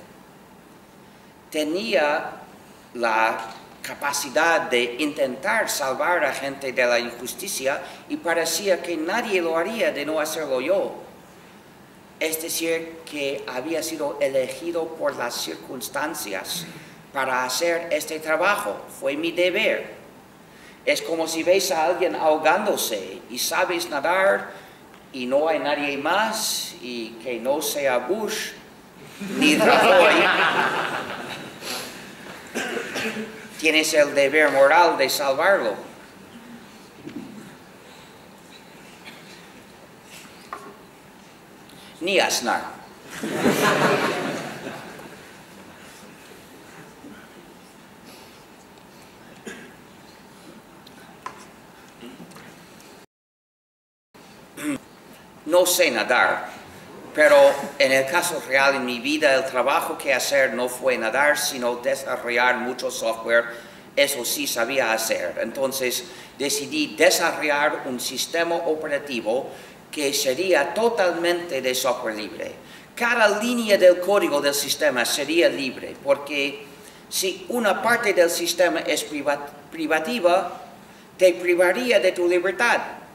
Tenía la capacidad de intentar salvar a gente de la injusticia y parecía que nadie lo haría de no hacerlo yo. Es decir, que había sido elegido por las circunstancias para hacer este trabajo. Fue mi deber. Es como si ves a alguien ahogándose y sabes nadar y no hay nadie más y que no sea Bush ni Rajoy. Tienes el deber moral de salvarlo. Ni Aznar. No sé nadar, pero en el caso real en mi vida el trabajo que hacer no fue nadar, sino desarrollar mucho software. Eso sí sabía hacer. Entonces decidí desarrollar un sistema operativo que sería totalmente de software libre. Cada línea del código del sistema sería libre, porque si una parte del sistema es privativa, te privaría de tu libertad.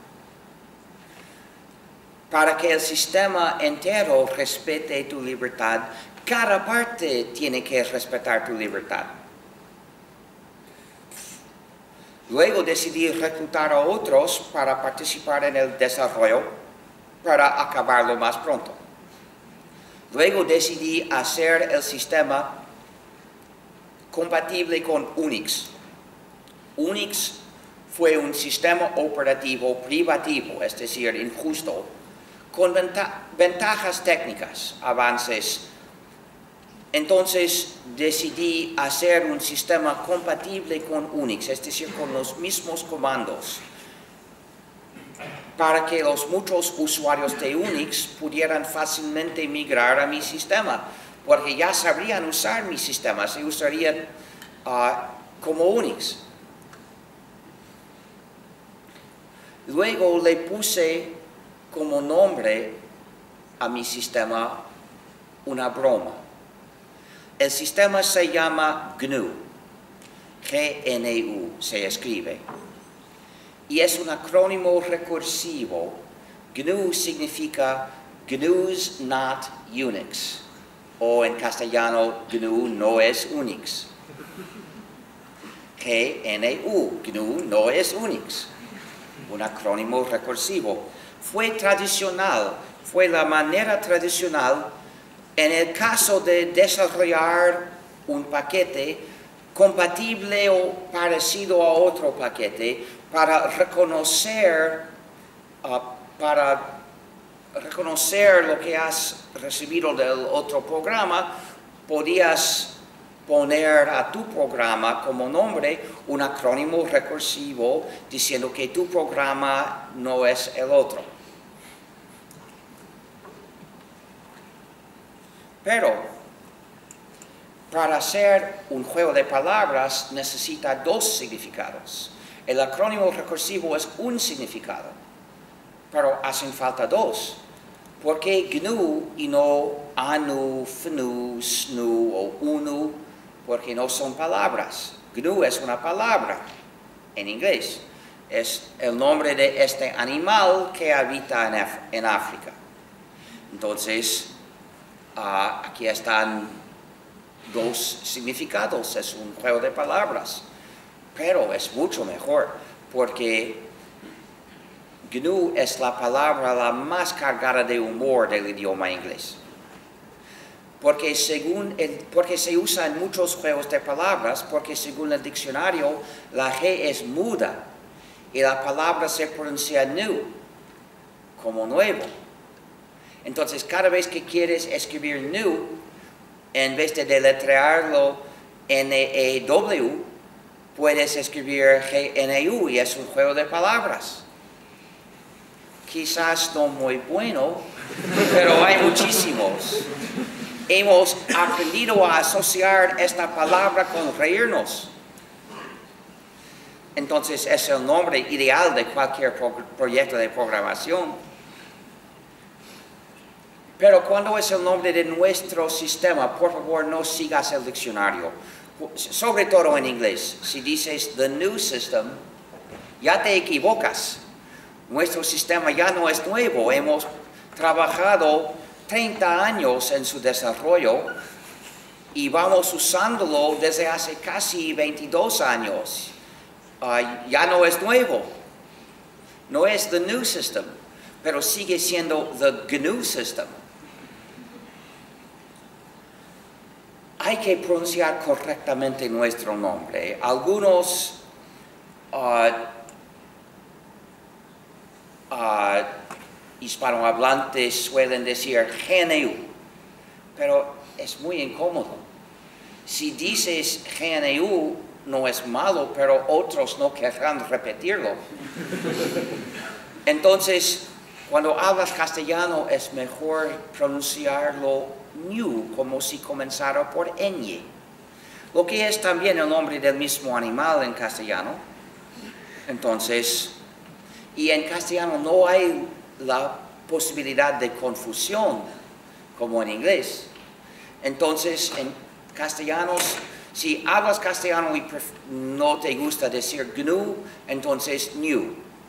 Para que el sistema entero respete tu libertad, cada parte tiene que respetar tu libertad. Luego decidí reclutar a otros para participar en el desarrollo, para acabarlo más pronto. Luego decidí hacer el sistema compatible con Unix. Unix fue un sistema operativo privativo, es decir, injusto, con venta ventajas técnicas, avances. Entonces decidí hacer un sistema compatible con Unix, es decir, con los mismos comandos, para que los muchos usuarios de Unix pudieran fácilmente migrar a mi sistema, porque ya sabrían usar mi sistema, se usarían uh, como Unix. Luego le puse como nombre a mi sistema una broma. El sistema se llama G N U, G N U se escribe, y es un acrónimo recursivo. G N U significa G N U's not Unix, o en castellano, G N U no es Unix. G N U, G N U no es Unix, un acrónimo recursivo. Fue tradicional, fue la manera tradicional en el caso de desarrollar un paquete compatible o parecido a otro paquete para reconocer, uh, para reconocer lo que has recibido del otro programa, podías poner a tu programa como nombre un acrónimo recursivo diciendo que tu programa no es el otro. Pero para hacer un juego de palabras necesita dos significados. El acrónimo recursivo es un significado, pero hacen falta dos. ¿Por qué G N U y no ANU, FNU, SNU o UNU? Porque no son palabras. G N U es una palabra en inglés. Es el nombre de este animal que habita en, Af en África. Entonces, Uh, aquí están dos significados, es un juego de palabras, pero es mucho mejor porque G N U es la palabra la más cargada de humor del idioma inglés. Porque, según el, porque se usa en muchos juegos de palabras, porque según el diccionario la G es muda y la palabra se pronuncia new, como nuevo. Entonces, cada vez que quieres escribir new, en vez de deletrearlo N E W, puedes escribir G N U y es un juego de palabras. Quizás no muy bueno, pero hay muchísimos. Hemos aprendido a asociar esta palabra con reírnos. Entonces, es el nombre ideal de cualquier pro- proyecto de programación. Pero cuando es el nombre de nuestro sistema, por favor no sigas el diccionario. Sobre todo en inglés. Si dices the new system, ya te equivocas. Nuestro sistema ya no es nuevo. Hemos trabajado treinta años en su desarrollo y vamos usándolo desde hace casi veintidós años. Uh, ya no es nuevo. No es the new system, pero sigue siendo the G N U system. Hay que pronunciar correctamente nuestro nombre. Algunos uh, uh, hispanohablantes suelen decir G N U, pero es muy incómodo. Si dices G N U, no es malo, pero otros no querrán repetirlo. Entonces, cuando hablas castellano, es mejor pronunciarlo new, como si comenzara por ñ. Lo que es también el nombre del mismo animal en castellano. Entonces, y en castellano no hay la posibilidad de confusión, como en inglés. Entonces, en castellanos, si hablas castellano y no te gusta decir G N U, entonces new.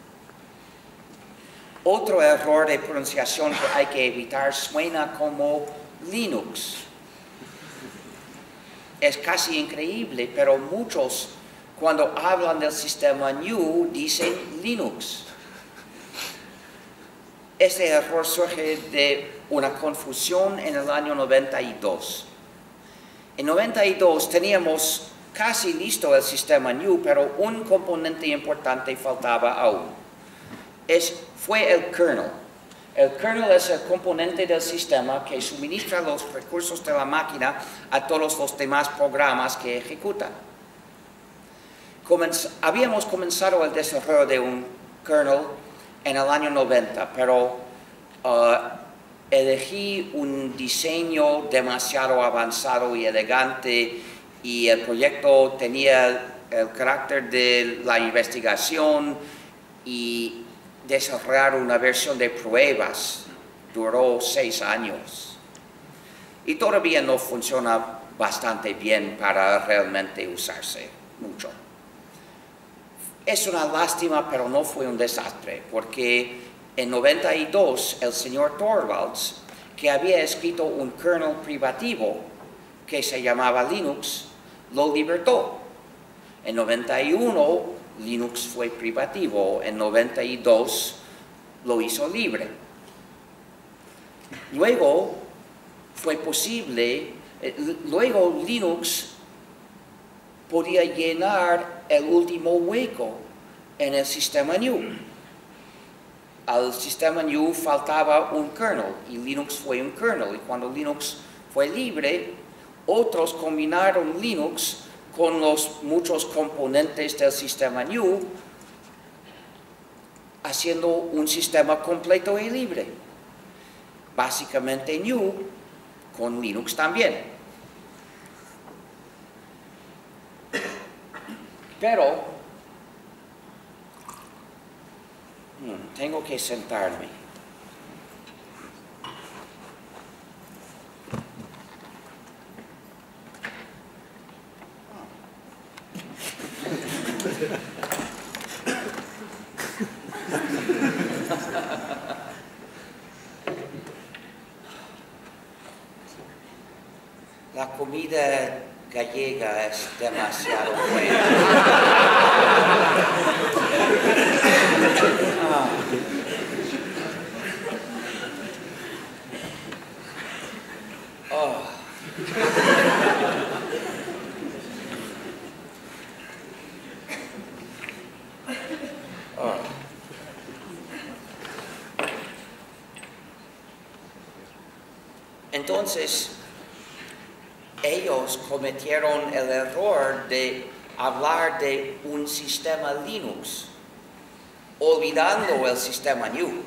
Otro error de pronunciación que hay que evitar suena como Linux. Es casi increíble, pero muchos cuando hablan del sistema new dicen Linux. Este error surge de una confusión en el año noventa y dos. En noventa y dos teníamos casi listo el sistema new, pero un componente importante faltaba aún. Es, fue el kernel. El kernel es el componente del sistema que suministra los recursos de la máquina a todos los demás programas que ejecutan. Comenz- habíamos comenzado el desarrollo de un kernel en el año noventa, pero uh, elegí un diseño demasiado avanzado y elegante y el proyecto tenía el, el carácter de la investigación y desarrollar una versión de pruebas duró seis años y todavía no funciona bastante bien para realmente usarse mucho. Es una lástima, pero no fue un desastre, porque en noventa y dos el señor Torvalds, que había escrito un kernel privativo que se llamaba Linux, lo libertó. En noventa y uno Linux fue privativo, en noventa y dos lo hizo libre. Luego fue posible, eh, luego Linux podía llenar el último hueco en el sistema new. Al sistema new faltaba un kernel y Linux fue un kernel, y cuando Linux fue libre, otros combinaron Linux con los muchos componentes del sistema new, haciendo un sistema completo y libre. Básicamente new con Linux también. Pero hmm, tengo que sentarme. La comida gallega es demasiado buena. Ah. Oh. Oh. Entonces, ellos cometieron el error de hablar de un sistema Linux, olvidando el sistema new.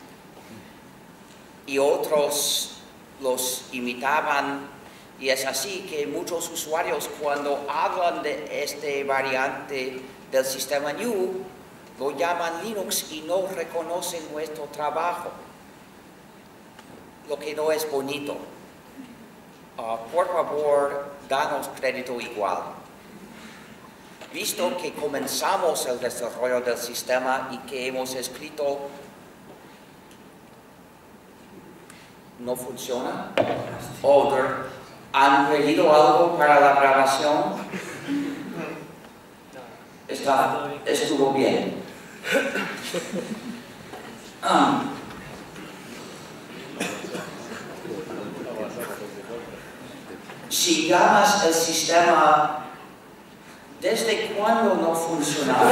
Y otros los imitaban, y es así que muchos usuarios cuando hablan de este variante del sistema new, lo llaman Linux y no reconocen nuestro trabajo. lo que no es bonito. Uh, por favor, danos crédito igual. Visto que comenzamos el desarrollo del sistema y que hemos escrito, ¿no funciona? Other, ¿han pedido algo para la grabación? Está, estuvo bien. Um, si llamas el sistema, ¿desde cuándo no funcionaba?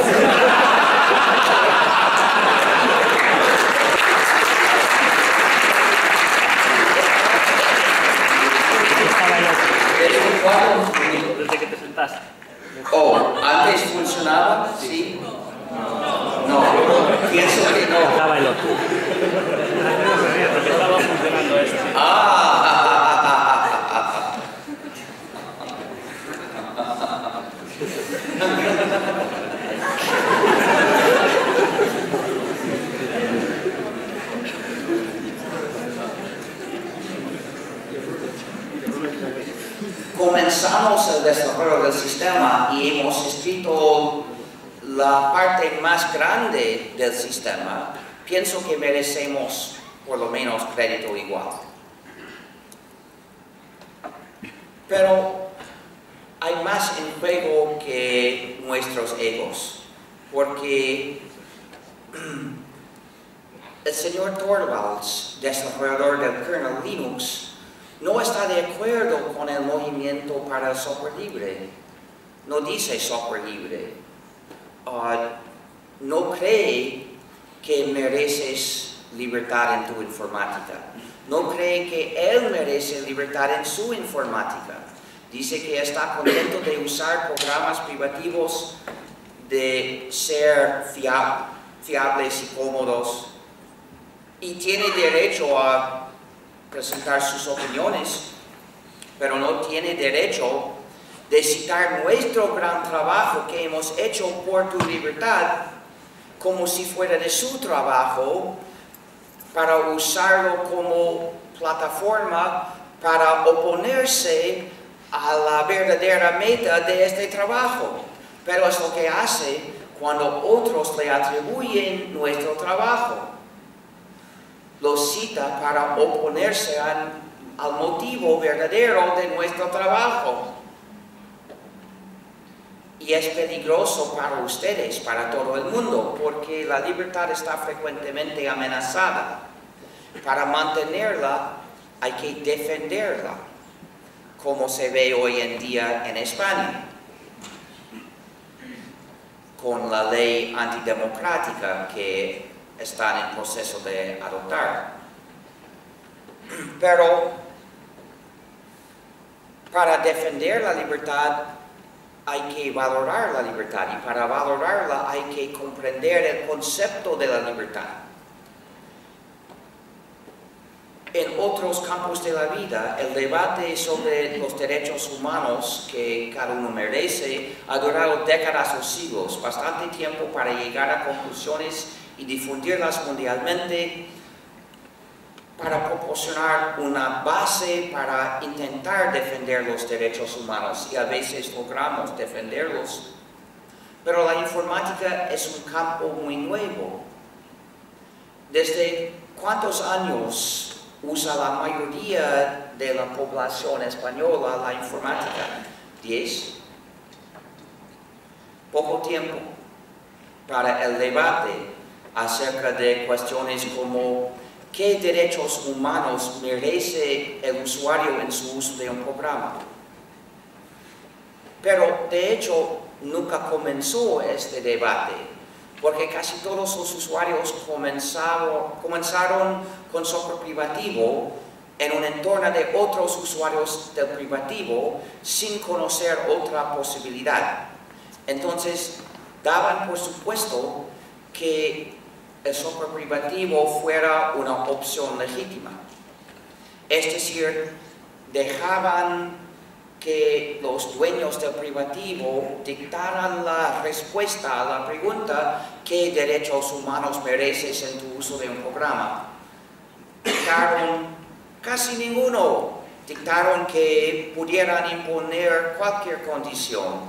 ¿Desde cuándo? Desde que te sentaste. Oh, ¿antes funcionaba? Sí. No, pienso que no. Estaba el otro. Estaba funcionando este. Ah. Comenzamos el desarrollo del sistema y hemos escrito la parte más grande del sistema. Pienso que merecemos por lo menos crédito igual. Pero hay más en juego que nuestros egos, porque el señor Torvalds, desarrollador del kernel Linux, no está de acuerdo con el movimiento para el software libre. No dice software libre. Uh, no cree que mereces libertad en tu informática. No cree que él merece libertad en su informática. Dice que está contento de usar programas privativos, de ser fiab- fiables y cómodos, y tiene derecho a presentar sus opiniones, pero no tiene derecho de citar nuestro gran trabajo que hemos hecho por tu libertad como si fuera de su trabajo, para usarlo como plataforma para oponerse a la verdadera meta de este trabajo. Pero es lo que hace cuando otros le atribuyen nuestro trabajo. Lo cita para oponerse al, al motivo verdadero de nuestro trabajo. Y es peligroso para ustedes, para todo el mundo, porque la libertad está frecuentemente amenazada. Para mantenerla hay que defenderla, como se ve hoy en día en España, con la ley antidemocrática que están en proceso de adoptar. Pero para defender la libertad hay que valorar la libertad, y para valorarla hay que comprender el concepto de la libertad. En otros campos de la vida, el debate sobre los derechos humanos que cada uno merece ha durado décadas o siglos, bastante tiempo para llegar a conclusiones y difundirlas mundialmente, para proporcionar una base para intentar defender los derechos humanos, y a veces logramos defenderlos. Pero la informática es un campo muy nuevo. ¿Desde cuántos años usa la mayoría de la población española la informática? ¿Diez? Poco tiempo para el debate acerca de cuestiones como ¿qué derechos humanos merece el usuario en su uso de un programa? Pero de hecho nunca comenzó este debate, porque casi todos los usuarios comenzaron, comenzaron con software privativo en un entorno de otros usuarios del privativo sin conocer otra posibilidad. Entonces daban por supuesto que el software privativo fuera una opción legítima. Es decir, dejaban que los dueños del privativo dictaran la respuesta a la pregunta ¿qué derechos humanos mereces en tu uso de un programa? Dejaron Casi ninguno dictaron que pudieran imponer cualquier condición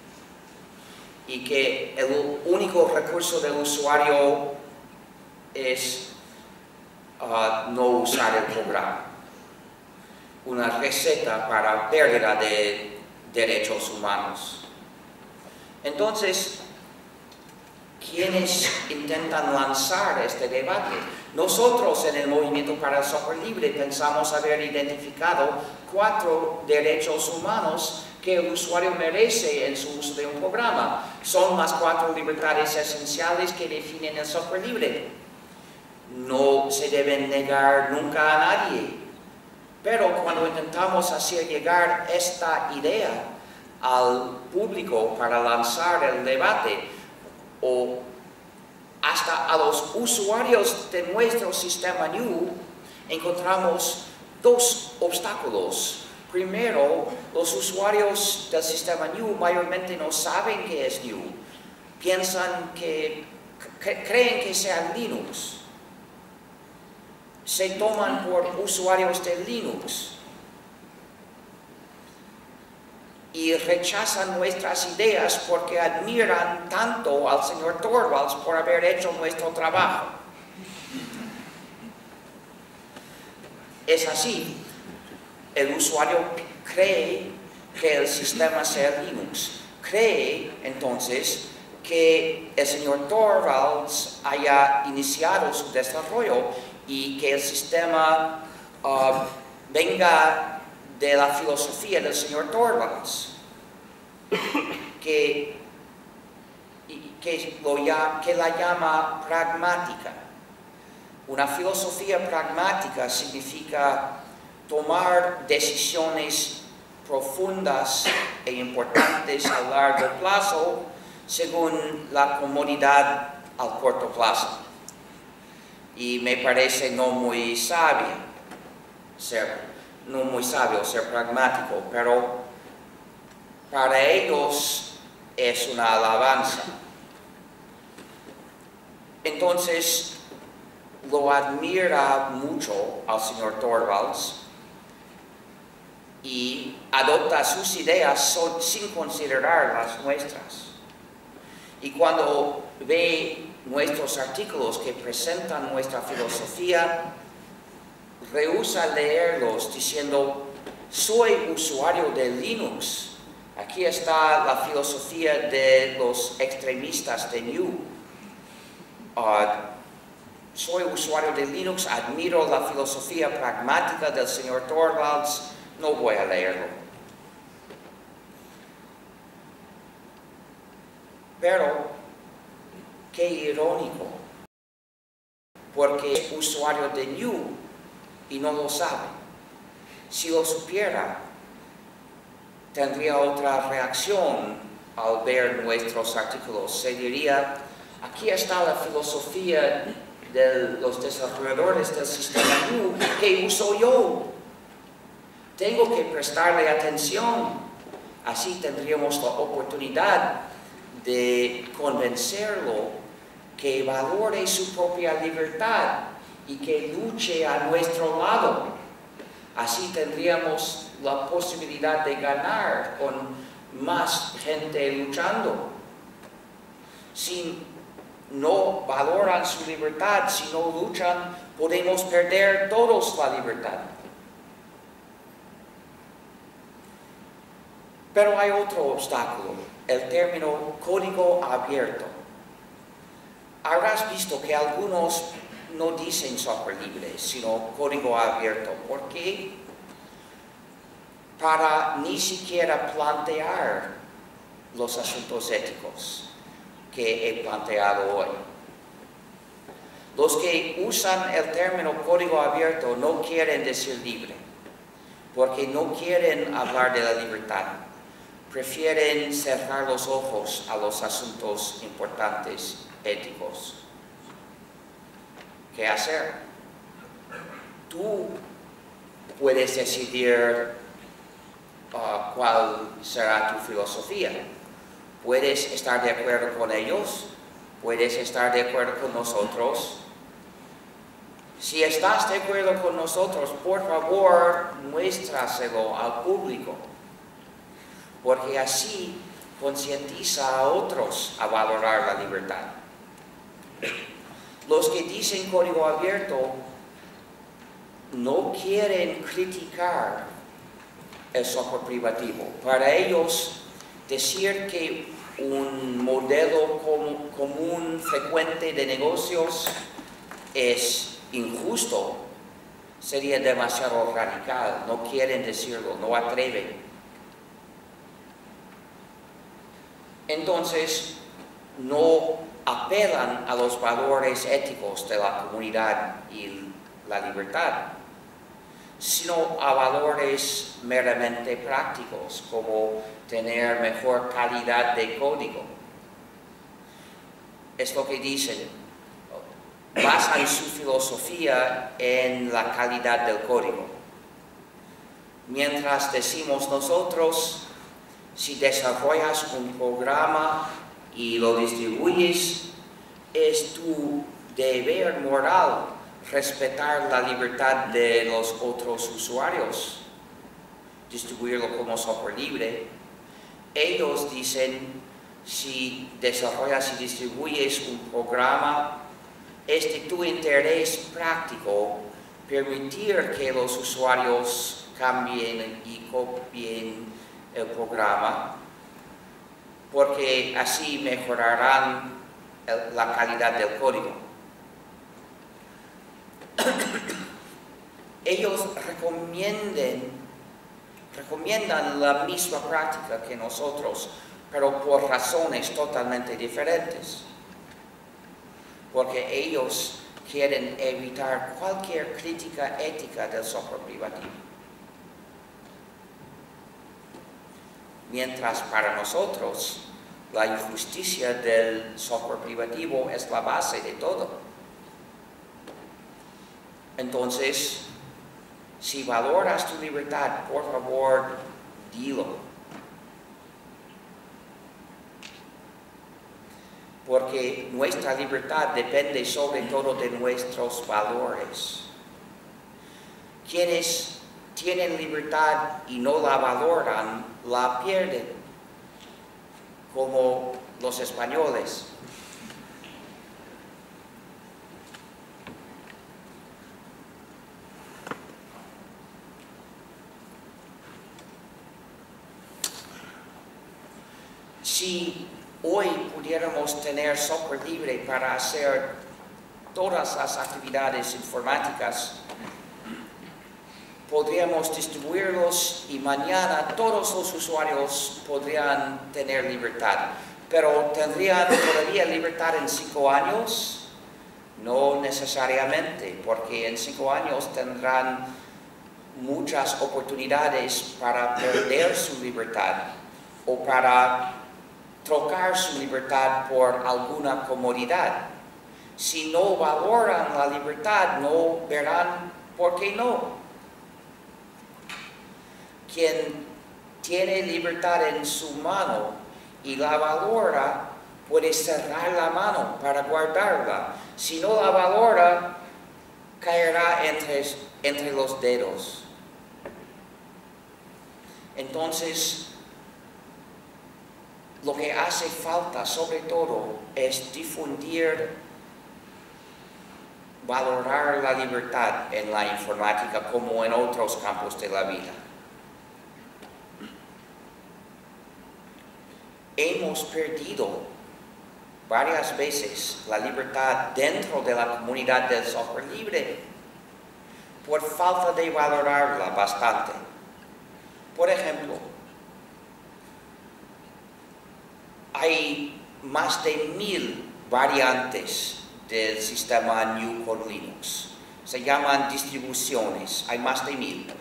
y que el único recurso del usuario es uh, no usar el programa. Una receta para pérdida de derechos humanos. Entonces, ¿quiénes intentan lanzar este debate? Nosotros en el Movimiento para el Software Libre pensamos haber identificado cuatro derechos humanos que el usuario merece en su uso de un programa. Son las cuatro libertades esenciales que definen el software libre. No se deben negar nunca a nadie. Pero cuando intentamos hacer llegar esta idea al público para lanzar el debate, o hasta a los usuarios de nuestro sistema N U, encontramos dos obstáculos. Primero, los usuarios del sistema N U mayormente no saben qué es N U. Piensan que, cre creen que sea Linux. Se toman por usuarios de Linux. Y rechazan nuestras ideas porque admiran tanto al señor Torvalds por haber hecho nuestro trabajo. Es así. El usuario cree que el sistema sea Linux. Cree, entonces, que el señor Torvalds haya iniciado su desarrollo y que el sistema uh, venga de la filosofía del señor Torvalds, que, que, lo, que la llama pragmática. Una filosofía pragmática significa tomar decisiones profundas e importantes a largo plazo según la comodidad al corto plazo. Y me parece no muy sabio ser no muy sabio ser pragmático, pero para ellos es una alabanza. Entonces, lo admira mucho al señor Torvalds y adopta sus ideas son, sin considerar las nuestras. Y cuando ve nuestros artículos que presentan nuestra filosofía, rehúsa leerlos diciendo, soy usuario de Linux. Aquí está la filosofía de los extremistas de N U. Uh, soy usuario de Linux, admiro la filosofía pragmática del señor Torvalds, no voy a leerlo. Pero, qué irónico, porque es usuario de N U y no lo sabe. Si lo supiera, tendría otra reacción al ver nuestros artículos. Se diría, aquí está la filosofía de los desarrolladores del sistema N U que uso yo. Tengo que prestarle atención. Así tendríamos la oportunidad de convencerlo que valore su propia libertad y que luche a nuestro lado. Así tendríamos la posibilidad de ganar con más gente luchando. Si no valoran su libertad, si no luchan, podemos perder todos la libertad. Pero hay otro obstáculo, el término código abierto. Habrás visto que algunos no dicen software libre, sino código abierto. ¿Por qué? Para ni siquiera plantear los asuntos éticos que he planteado hoy. Los que usan el término código abierto no quieren decir libre, porque no quieren hablar de la libertad. Prefieren cerrar los ojos a los asuntos importantes éticos. ¿Qué hacer? Tú puedes decidir uh, cuál será tu filosofía. Puedes estar de acuerdo con ellos, puedes estar de acuerdo con nosotros, Si estás de acuerdo con nosotros, por favor, muéstraselo al público, porque así concientiza a otros a valorar la libertad. Los que dicen código abierto no quieren criticar el software privativo. Para ellos, decir que un modelo com- común frecuente de negocios es injusto sería demasiado radical. No quieren decirlo, no atreven. Entonces, no apelan a los valores éticos de la comunidad y la libertad, sino a valores meramente prácticos, como tener mejor calidad de código. Es lo que dicen. Basan su filosofía en la calidad del código. Mientras decimos nosotros, si desarrollas un programa y lo distribuyes, es tu deber moral respetar la libertad de los otros usuarios, distribuirlo como software libre. Ellos dicen, si desarrollas y distribuyes un programa, es de tu interés práctico permitir que los usuarios cambien y copien el programa, porque así mejorarán el, la calidad del código. Ellos recomiendan, recomiendan la misma práctica que nosotros, pero por razones totalmente diferentes. Porque ellos quieren evitar cualquier crítica ética del software privativo. Mientras para nosotros, la injusticia del software privativo es la base de todo. Entonces, si valoras tu libertad, por favor, dilo. Porque nuestra libertad depende sobre todo de nuestros valores. Quienes tienen libertad y no la valoran, la pierden, como los españoles. Si hoy pudiéramos tener software libre para hacer todas las actividades informáticas, podríamos distribuirlos y mañana todos los usuarios podrían tener libertad. Pero ¿tendrían todavía libertad en cinco años? No necesariamente, porque en cinco años tendrán muchas oportunidades para perder su libertad o para trocar su libertad por alguna comodidad. Si no valoran la libertad, no verán por qué no. Quien tiene libertad en su mano y la valora, puede cerrar la mano para guardarla. Si no la valora, caerá entre, entre los dedos. Entonces, lo que hace falta sobre todo es difundir, valorar la libertad en la informática como en otros campos de la vida. Hemos perdido varias veces la libertad dentro de la comunidad del software libre por falta de valorarla bastante. Por ejemplo, hay más de mil variantes del sistema New con Linux. Se llaman distribuciones, hay más de mil.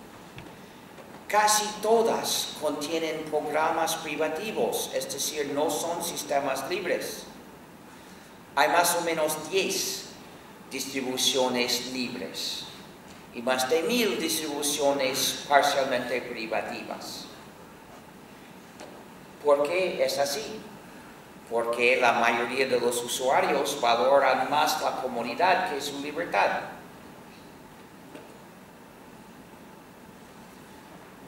Casi todas contienen programas privativos, es decir, no son sistemas libres. Hay más o menos diez distribuciones libres y más de mil distribuciones parcialmente privativas. ¿Por qué es así? Porque la mayoría de los usuarios valoran más la comunidad que su libertad.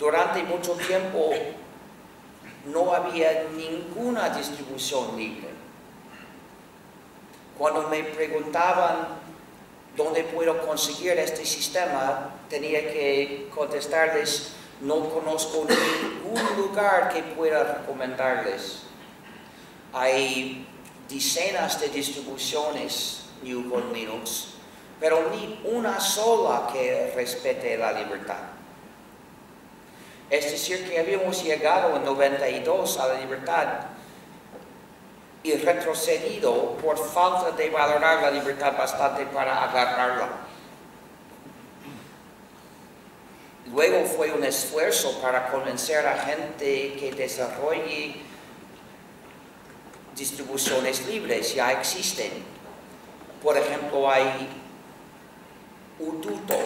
durante mucho tiempo no había ninguna distribución libre. Cuando me preguntaban dónde puedo conseguir este sistema, tenía que contestarles: no conozco ningún lugar que pueda recomendarles. Hay decenas de distribuciones New con Linux, pero ni una sola que respete la libertad. Es decir, que habíamos llegado en noventa y dos a la libertad y retrocedido por falta de valorar la libertad bastante para agarrarla. Luego fue un esfuerzo para convencer a gente que desarrolle distribuciones libres. Ya existen. Por ejemplo, hay Ututo,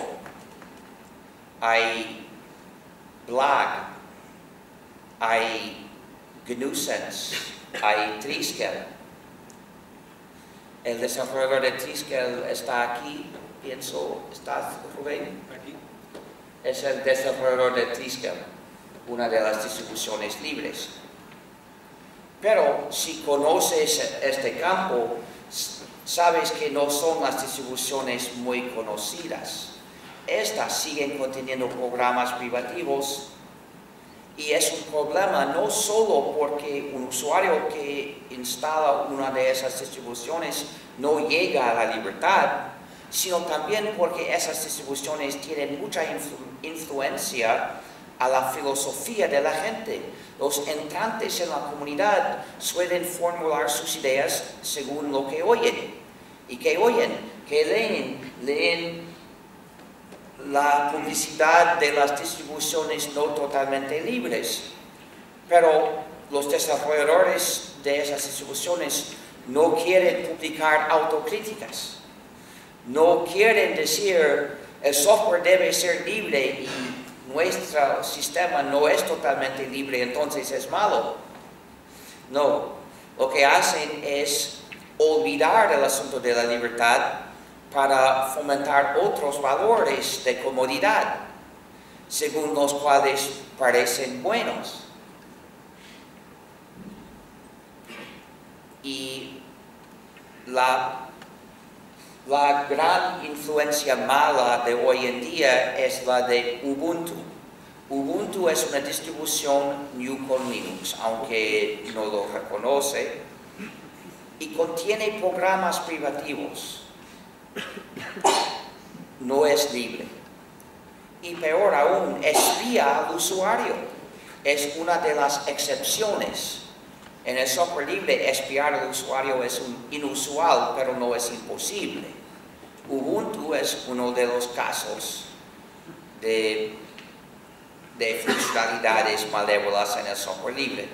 hay Blag, hay G N U Sense, hay Triskel. El desarrollador de Triskel está aquí, pienso. ¿Está Rubén? Aquí. Es el desarrollador de Triskel, una de las distribuciones libres. Pero si conoces este campo, sabes que no son las distribuciones muy conocidas. Estas siguen conteniendo programas privativos y es un problema no solo porque un usuario que instala una de esas distribuciones no llega a la libertad, sino también porque esas distribuciones tienen mucha influ influencia a la filosofía de la gente. Los entrantes en la comunidad suelen formular sus ideas según lo que oyen. ¿Y qué oyen? ¿Qué leen? Leen la publicidad de las distribuciones no totalmente libres. Pero los desarrolladores de esas distribuciones no quieren publicar autocríticas. No quieren decir el software debe ser libre y nuestro sistema no es totalmente libre, entonces es malo. No, lo que hacen es olvidar el asunto de la libertad para fomentar otros valores de comodidad, según los cuales parecen buenos. Y la La gran influencia mala de hoy en día es la de Ubuntu. Ubuntu es una distribución New con Linux, aunque no lo reconoce, y contiene programas privativos. No es libre. Y peor aún, espía al usuario. Es una de las excepciones. En el software libre, espiar al usuario es un inusual, pero no es imposible. Ubuntu es uno de los casos de, de funcionalidades malévolas en el software libre.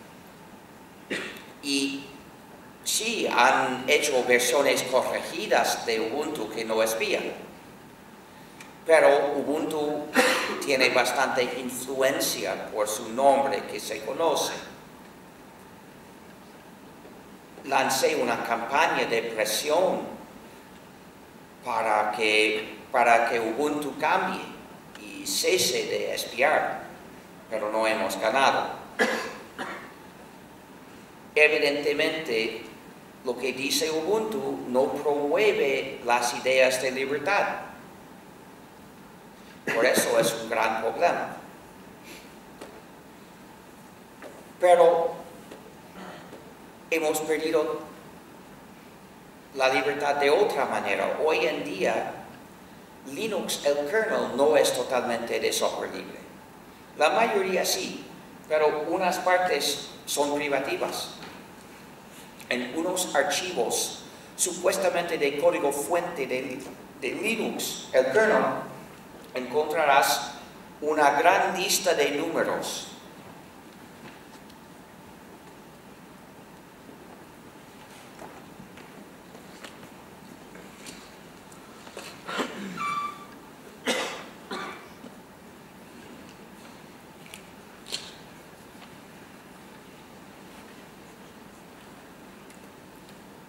Y sí, han hecho versiones corregidas de Ubuntu que no espían. Pero Ubuntu tiene bastante influencia por su nombre que se conoce. Lancé una campaña de presión para que, para que Ubuntu cambie y cese de espiar, pero no hemos ganado. Evidentemente, lo que dice Ubuntu no promueve las ideas de libertad. Por eso es un gran problema. Pero hemos perdido la libertad de otra manera. Hoy en día, Linux, el kernel, no es totalmente de software libre. La mayoría sí, pero unas partes son privativas. En unos archivos supuestamente de código fuente de, de Linux, el kernel, encontrarás una gran lista de números.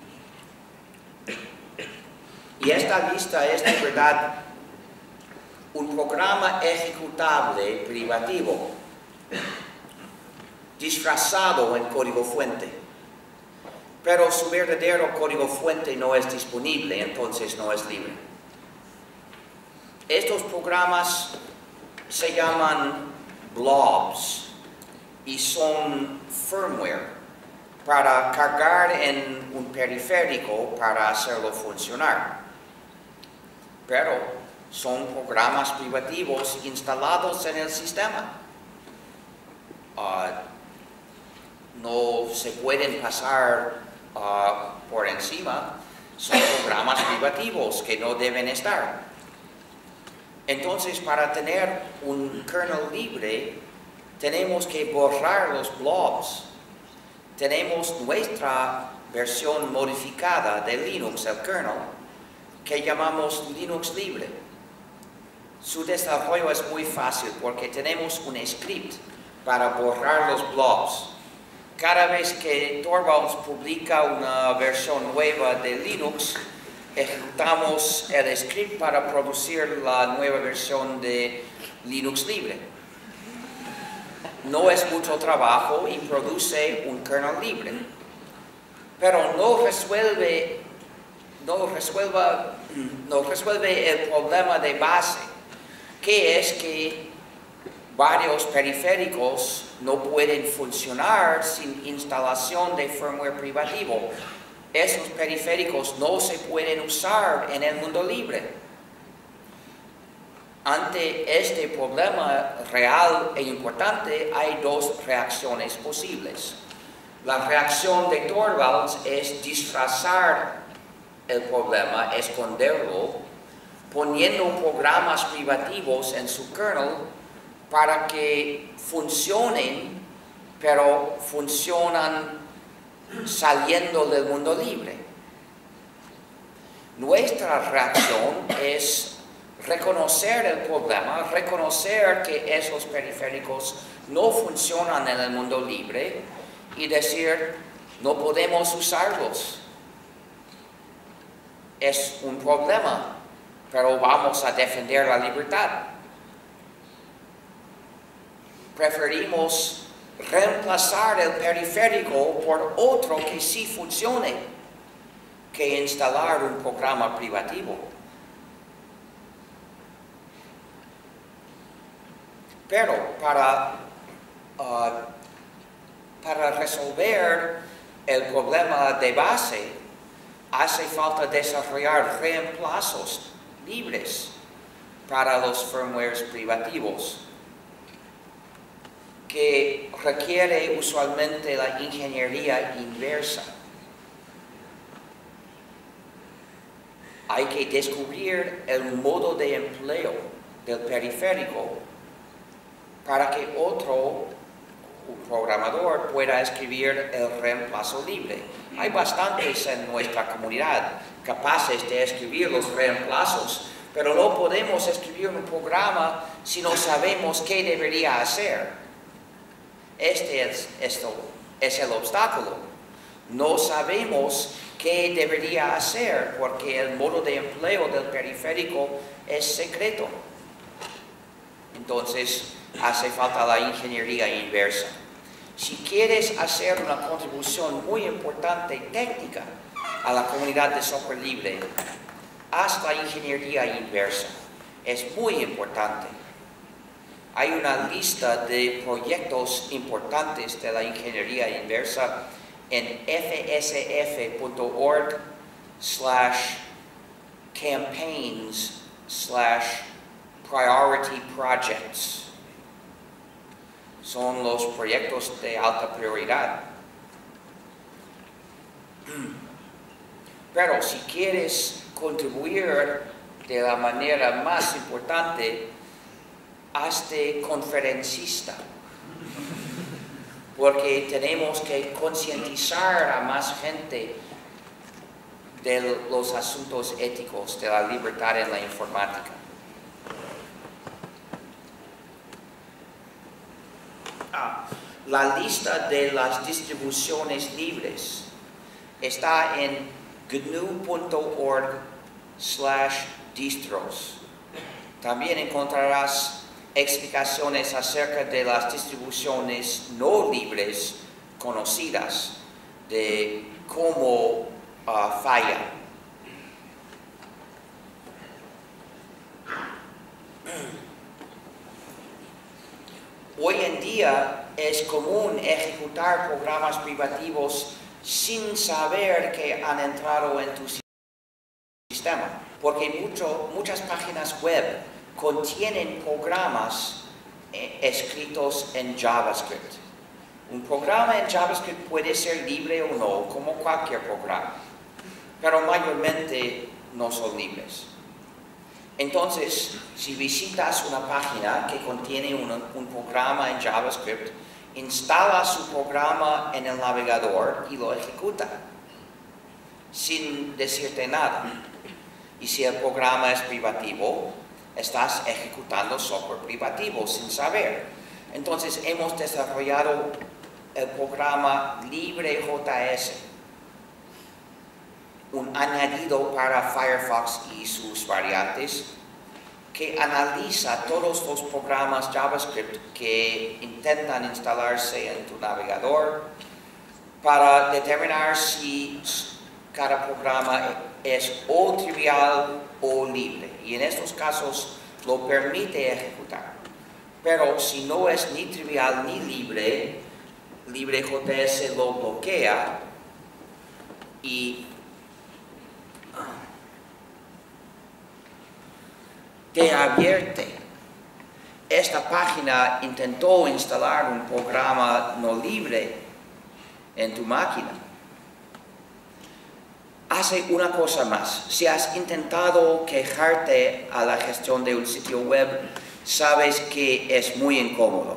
Y esta lista es de verdad un programa ejecutable privativo disfrazado en código fuente, pero su verdadero código fuente no es disponible, entonces no es libre. Estos programas se llaman blobs y son firmware para cargar en un periférico para hacerlo funcionar. Pero son programas privativos instalados en el sistema. Uh, no se pueden pasar uh, por encima. Son programas privativos que no deben estar. Entonces, para tener un kernel libre, tenemos que borrar los blobs. Tenemos nuestra versión modificada de Linux, el kernel, que llamamos Linux libre. Su desarrollo es muy fácil porque tenemos un script para borrar los blobs. Cada vez que Torvalds publica una versión nueva de Linux, ejecutamos el script para producir la nueva versión de Linux libre. No es mucho trabajo y produce un kernel libre, pero no resuelve, no resuelve, no resuelve el problema de base, que es que varios periféricos no pueden funcionar sin instalación de firmware privativo. Esos periféricos no se pueden usar en el mundo libre. Ante este problema real e importante, hay dos reacciones posibles. La reacción de Torvalds es disfrazar el problema, esconderlo, poniendo programas privativos en su kernel para que funcionen, pero funcionan saliendo del mundo libre. Nuestra reacción es reconocer el problema, reconocer que esos periféricos no funcionan en el mundo libre y decir, no podemos usarlos. Es un problema, pero vamos a defender la libertad. Preferimos reemplazar el periférico por otro que sí funcione que instalar un programa privativo. Pero para, uh, para resolver el problema de base, hace falta desarrollar reemplazos libres para los firmwares privativos, que requiere usualmente la ingeniería inversa. Hay que descubrir el modo de empleo del periférico para que otro un programador pueda escribir el reemplazo libre. Hay bastantes en nuestra comunidad capaces de escribir los reemplazos, pero no podemos escribir un programa si no sabemos qué debería hacer. Este es, esto, es el obstáculo. No sabemos qué debería hacer porque el modo de empleo del periférico es secreto. Entonces, hace falta la ingeniería inversa. Si quieres hacer una contribución muy importante técnica a la comunidad de software libre, haz la ingeniería inversa. Es muy importante. Hay una lista de proyectos importantes de la ingeniería inversa en fsf.org slash campaigns slash priority projects. Son los proyectos de alta prioridad. Pero si quieres contribuir de la manera más importante, hazte conferencista. Porque tenemos que concientizar a más gente de los asuntos éticos de la libertad en la informática. Ah, la lista de las distribuciones libres está en gnu punto org slash distros. También encontrarás explicaciones acerca de las distribuciones no libres conocidas, de cómo uh, fallan. Hoy en día es común ejecutar programas privativos sin saber que han entrado en tu sistema, porque mucho, muchas páginas web contienen programas eh, escritos en JavaScript. Un programa en JavaScript puede ser libre o no, como cualquier programa, pero mayormente no son libres. Entonces, si visitas una página que contiene un, un programa en JavaScript, instala su programa en el navegador y lo ejecuta, sin decirte nada. Y si el programa es privativo, estás ejecutando software privativo sin saber. Entonces, hemos desarrollado el programa LibreJS, un añadido para Firefox y sus variantes, que analiza todos los programas JavaScript que intentan instalarse en tu navegador para determinar si cada programa es o trivial o libre. Y en estos casos lo permite ejecutar. Pero si no es ni trivial ni libre, LibreJS lo bloquea y te advierte. Esta página intentó instalar un programa no libre en tu máquina. Hace una cosa más. Si has intentado quejarte a la gestión de un sitio web, sabes que es muy incómodo.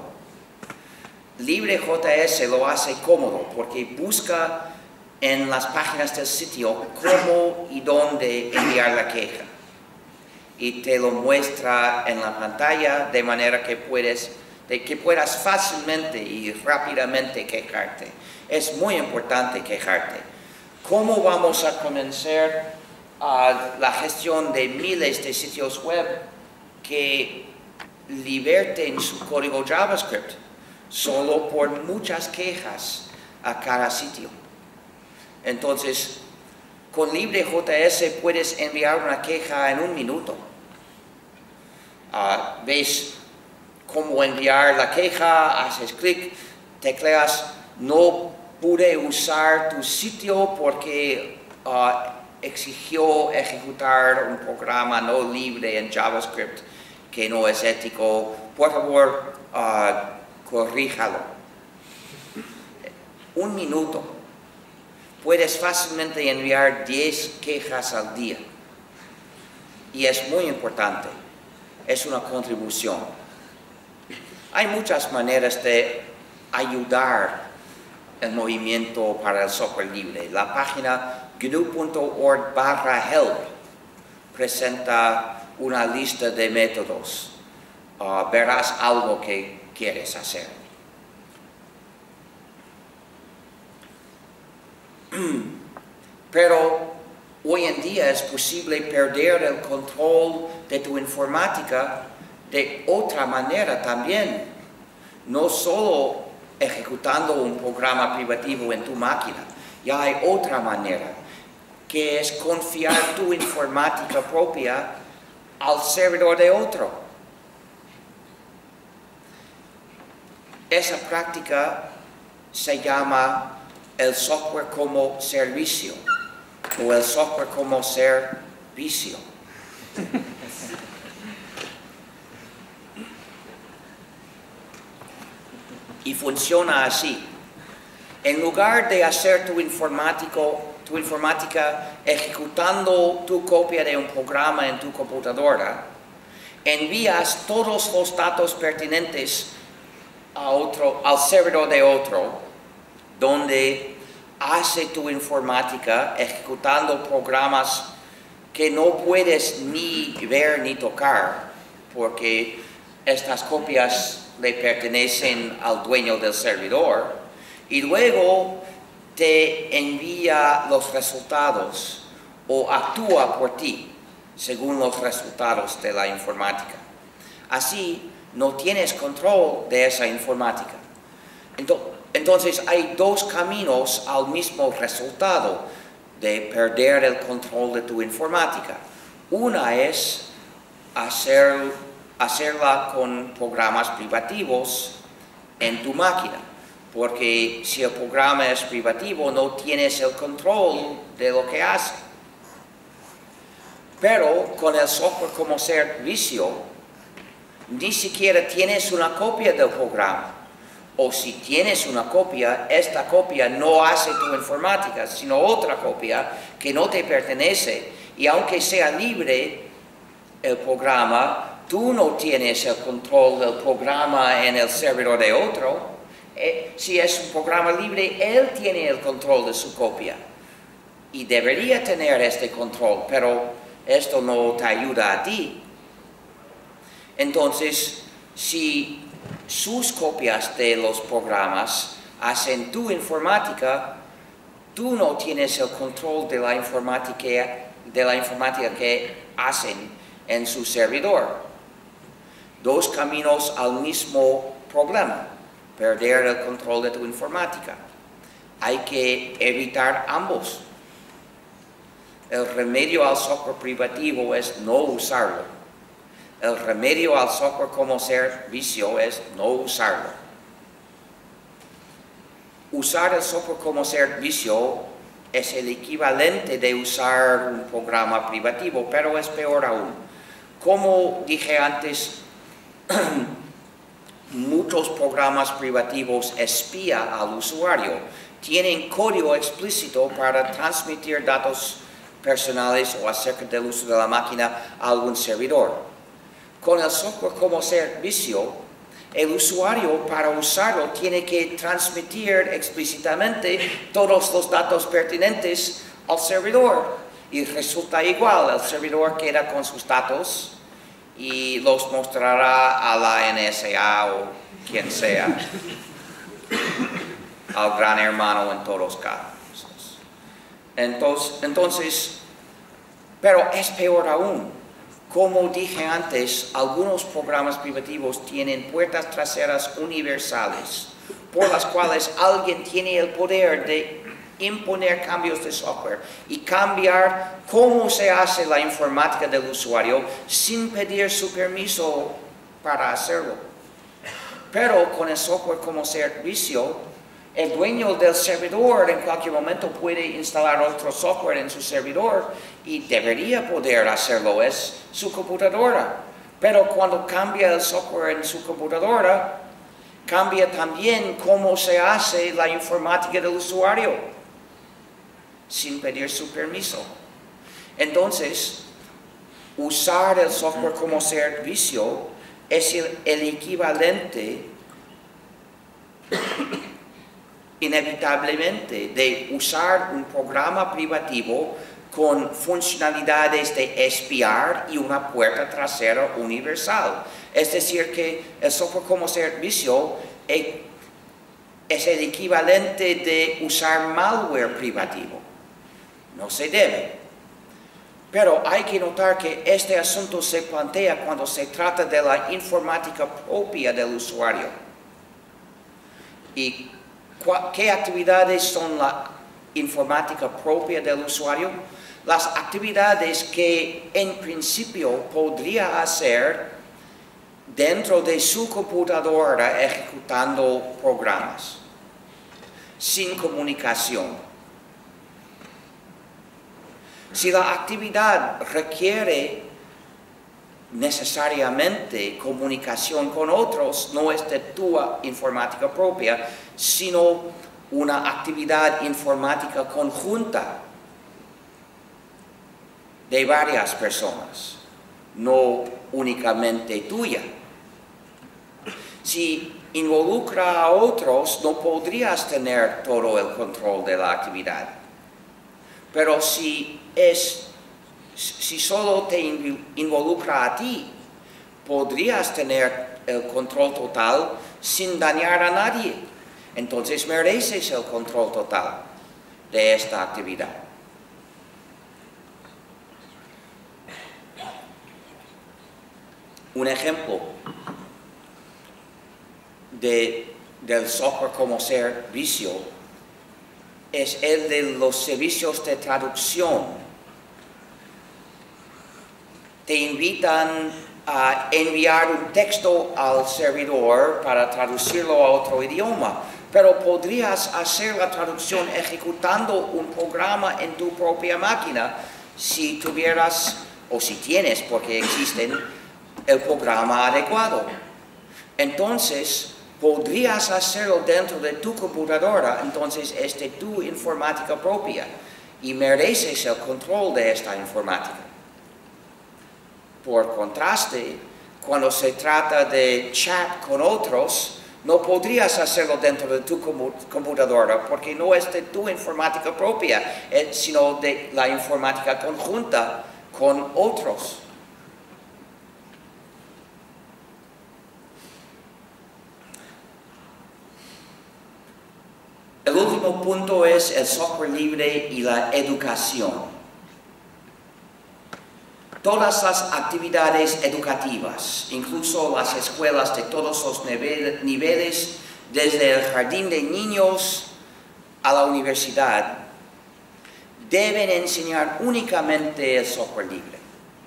LibreJS lo hace cómodo porque busca en las páginas del sitio cómo y dónde enviar la queja. Y te lo muestra en la pantalla de manera que, puedes, de que puedas fácilmente y rápidamente quejarte. Es muy importante quejarte. ¿Cómo vamos a comenzar uh, la gestión de miles de sitios web que liberten su código JavaScript solo por muchas quejas a cada sitio? Entonces, con LibreJS puedes enviar una queja en un minuto. Uh, ves cómo enviar la queja, haces clic, tecleas no pude usar tu sitio porque uh, exigió ejecutar un programa no libre en JavaScript que no es ético. Por favor, uh, corríjalo. Un minuto. Puedes fácilmente enviar diez quejas al día. Y es muy importante. Es una contribución. Hay muchas maneras de ayudar el movimiento para el software libre. La página G N U punto org barra help presenta una lista de métodos. Uh, verás algo que quieres hacer. Pero hoy en día es posible perder el control de tu informática de otra manera también. No solo ejecutando un programa privativo en tu máquina. Ya hay otra manera, que es confiar tu informática propia al servidor de otro. Esa práctica se llama el software como servicio o el software como servicio. Y funciona así. En lugar de hacer tu, informático, tu informática ejecutando tu copia de un programa en tu computadora, envías todos los datos pertinentes a otro, al servidor de otro, donde hace tu informática ejecutando programas que no puedes ni ver ni tocar, porque estas copias le pertenecen al dueño del servidor, y luego te envía los resultados o actúa por ti. según los resultados de la informática. Así, no tienes control de esa informática. Entonces, hay dos caminos al mismo resultado de perder el control de tu informática. Una es hacer, hacerla con programas privativos en tu máquina, porque si el programa es privativo no tienes el control de lo que hace. Pero con el software como servicio, ni siquiera tienes una copia del programa. O si tienes una copia, esta copia no hace tu informática, sino otra copia que no te pertenece. Y aunque sea libre el programa, tú no tienes el control del programa en el servidor de otro. Eh, si es un programa libre, él tiene el control de su copia. Y debería tener este control, pero esto no te ayuda a ti. Entonces, si sus copias de los programas hacen tu informática, tú no tienes el control de la informática, de la informática que hacen en su servidor. Dos caminos al mismo problema, perder el control de tu informática. Hay que evitar ambos. El remedio al software privativo es no usarlo. El remedio al software como servicio es no usarlo. Usar el software como servicio es el equivalente de usar un programa privativo, pero es peor aún. Como dije antes, muchos programas privativos espían al usuario. Tienen código explícito para transmitir datos personales o acerca del uso de la máquina a algún servidor. Con el software como servicio, el usuario para usarlo tiene que transmitir explícitamente todos los datos pertinentes al servidor. Y resulta igual, el servidor queda con sus datos y los mostrará a la N S A o quien sea, al gran hermano en todos los casos. Entonces, entonces, pero es peor aún. Como dije antes, algunos programas privativos tienen puertas traseras universales, por las cuales alguien tiene el poder de imponer cambios de software y cambiar cómo se hace la informática del usuario sin pedir su permiso para hacerlo. Pero con el software como servicio, el dueño del servidor en cualquier momento puede instalar otro software en su servidor y debería poder hacerlo, es su computadora. Pero cuando cambia el software en su computadora, cambia también cómo se hace la informática del usuario, sin pedir su permiso. Entonces, usar el software como servicio es el, el equivalente inevitablemente de usar un programa privativo con funcionalidades de espiar y una puerta trasera universal. Es decir, que el software como servicio es el equivalente de usar malware privativo. No se debe. Pero hay que notar que este asunto se plantea cuando se trata de la informática propia del usuario. ¿Y qué actividades son la informática propia del usuario? Las actividades que en principio podría hacer dentro de su computadora ejecutando programas, sin comunicación. Si la actividad requiere necesariamente comunicación con otros, no es de tu informática propia, sino una actividad informática conjunta de varias personas, no únicamente tuya. Si involucra a otros, no podrías tener todo el control de la actividad. Pero si es, si solo te involucra a ti, podrías tener el control total sin dañar a nadie. Entonces mereces el control total de esta actividad. Un ejemplo de, del software como servicio es el de los servicios de traducción. Te invitan a enviar un texto al servidor para traducirlo a otro idioma, pero podrías hacer la traducción ejecutando un programa en tu propia máquina si tuvieras, o si tienes, porque existen, el programa adecuado. Entonces, podrías hacerlo dentro de tu computadora, entonces es de tu informática propia y mereces el control de esta informática. Por contraste, cuando se trata de chat con otros, no podrías hacerlo dentro de tu computadora porque no es de tu informática propia, sino de la informática conjunta con otros. El último punto es el software libre y la educación. Todas las actividades educativas, incluso las escuelas de todos los niveles, desde el jardín de niños a la universidad, deben enseñar únicamente el software libre.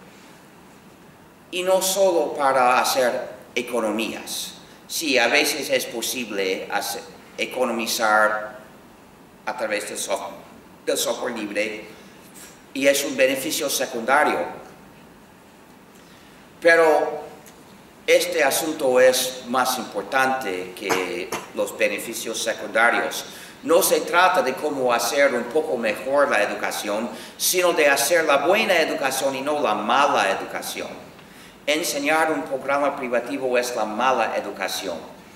Y no solo para hacer economías. Sí, a veces es posible hacer, economizar a través del software, del software libre y es un beneficio secundario. Pero este asunto es más importante que los beneficios secundarios. No se trata de cómo hacer un poco mejor la educación, sino de hacer la buena educación y no la mala educación. Enseñar un programa privativo es la mala educación.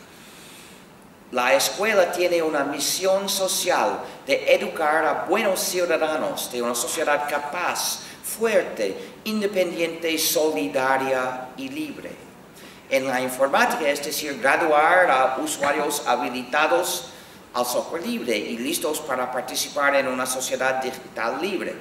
La escuela tiene una misión social de educar a buenos ciudadanos de una sociedad capaz, fuerte, independiente, solidaria y libre. En la informática, es decir, graduar a usuarios habilitados al software libre y listos para participar en una sociedad digital libre.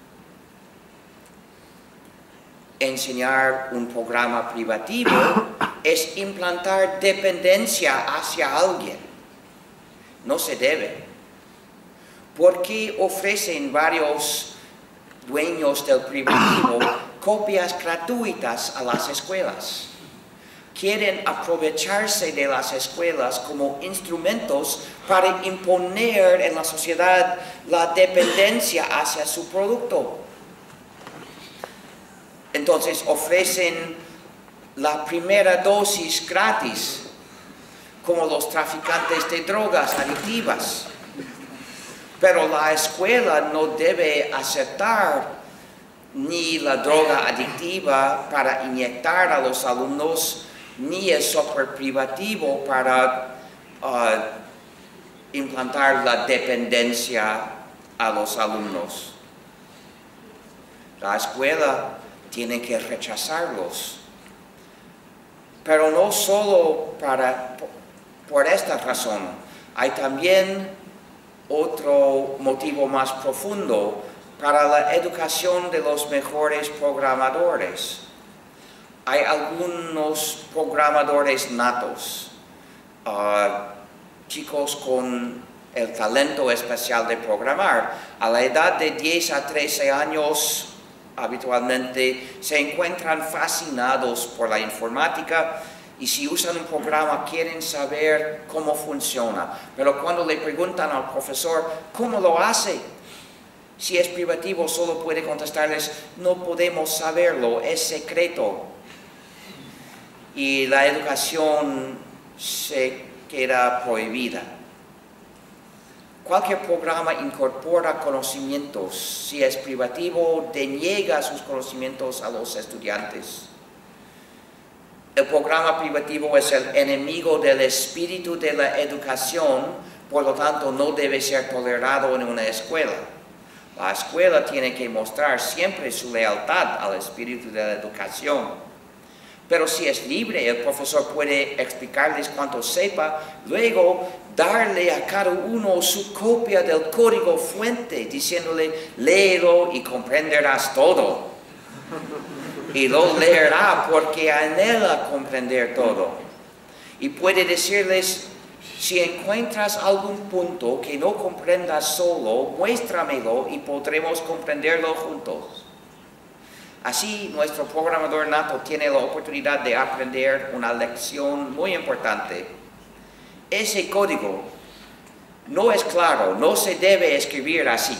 Enseñar un programa privativo es implantar dependencia hacia alguien. No se debe. Porque ofrecen varios dueños del privativo copias gratuitas a las escuelas. Quieren aprovecharse de las escuelas como instrumentos para imponer en la sociedad la dependencia hacia su producto. Entonces ofrecen la primera dosis gratis, como los traficantes de drogas adictivas. Pero la escuela no debe aceptar ni la droga adictiva para inyectar a los alumnos, ni el software privativo para uh, implantar la dependencia a los alumnos. La escuela tiene que rechazarlos. Pero no solo para, por esta razón, hay también otro motivo más profundo para la educación de los mejores programadores. Hay algunos programadores natos, uh, chicos con el talento especial de programar. A la edad de diez a trece años, habitualmente se encuentran fascinados por la informática y si usan un programa quieren saber cómo funciona. Pero cuando le preguntan al profesor cómo lo hace, si es privativo solo puede contestarles, no podemos saberlo, es secreto. Y la educación se queda prohibida. Cualquier programa incorpora conocimientos. Si es privativo, deniega sus conocimientos a los estudiantes. El programa privativo es el enemigo del espíritu de la educación, por lo tanto no debe ser tolerado en una escuela. La escuela tiene que mostrar siempre su lealtad al espíritu de la educación. Pero si es libre, el profesor puede explicarles cuanto sepa, luego darle a cada uno su copia del código fuente, diciéndole, léelo y comprenderás todo. y lo leerá porque anhela comprender todo. Y puede decirles, si encuentras algún punto que no comprendas solo, muéstramelo y podremos comprenderlo juntos. Así, nuestro programador nato tiene la oportunidad de aprender una lección muy importante. Ese código no es claro, no se debe escribir así.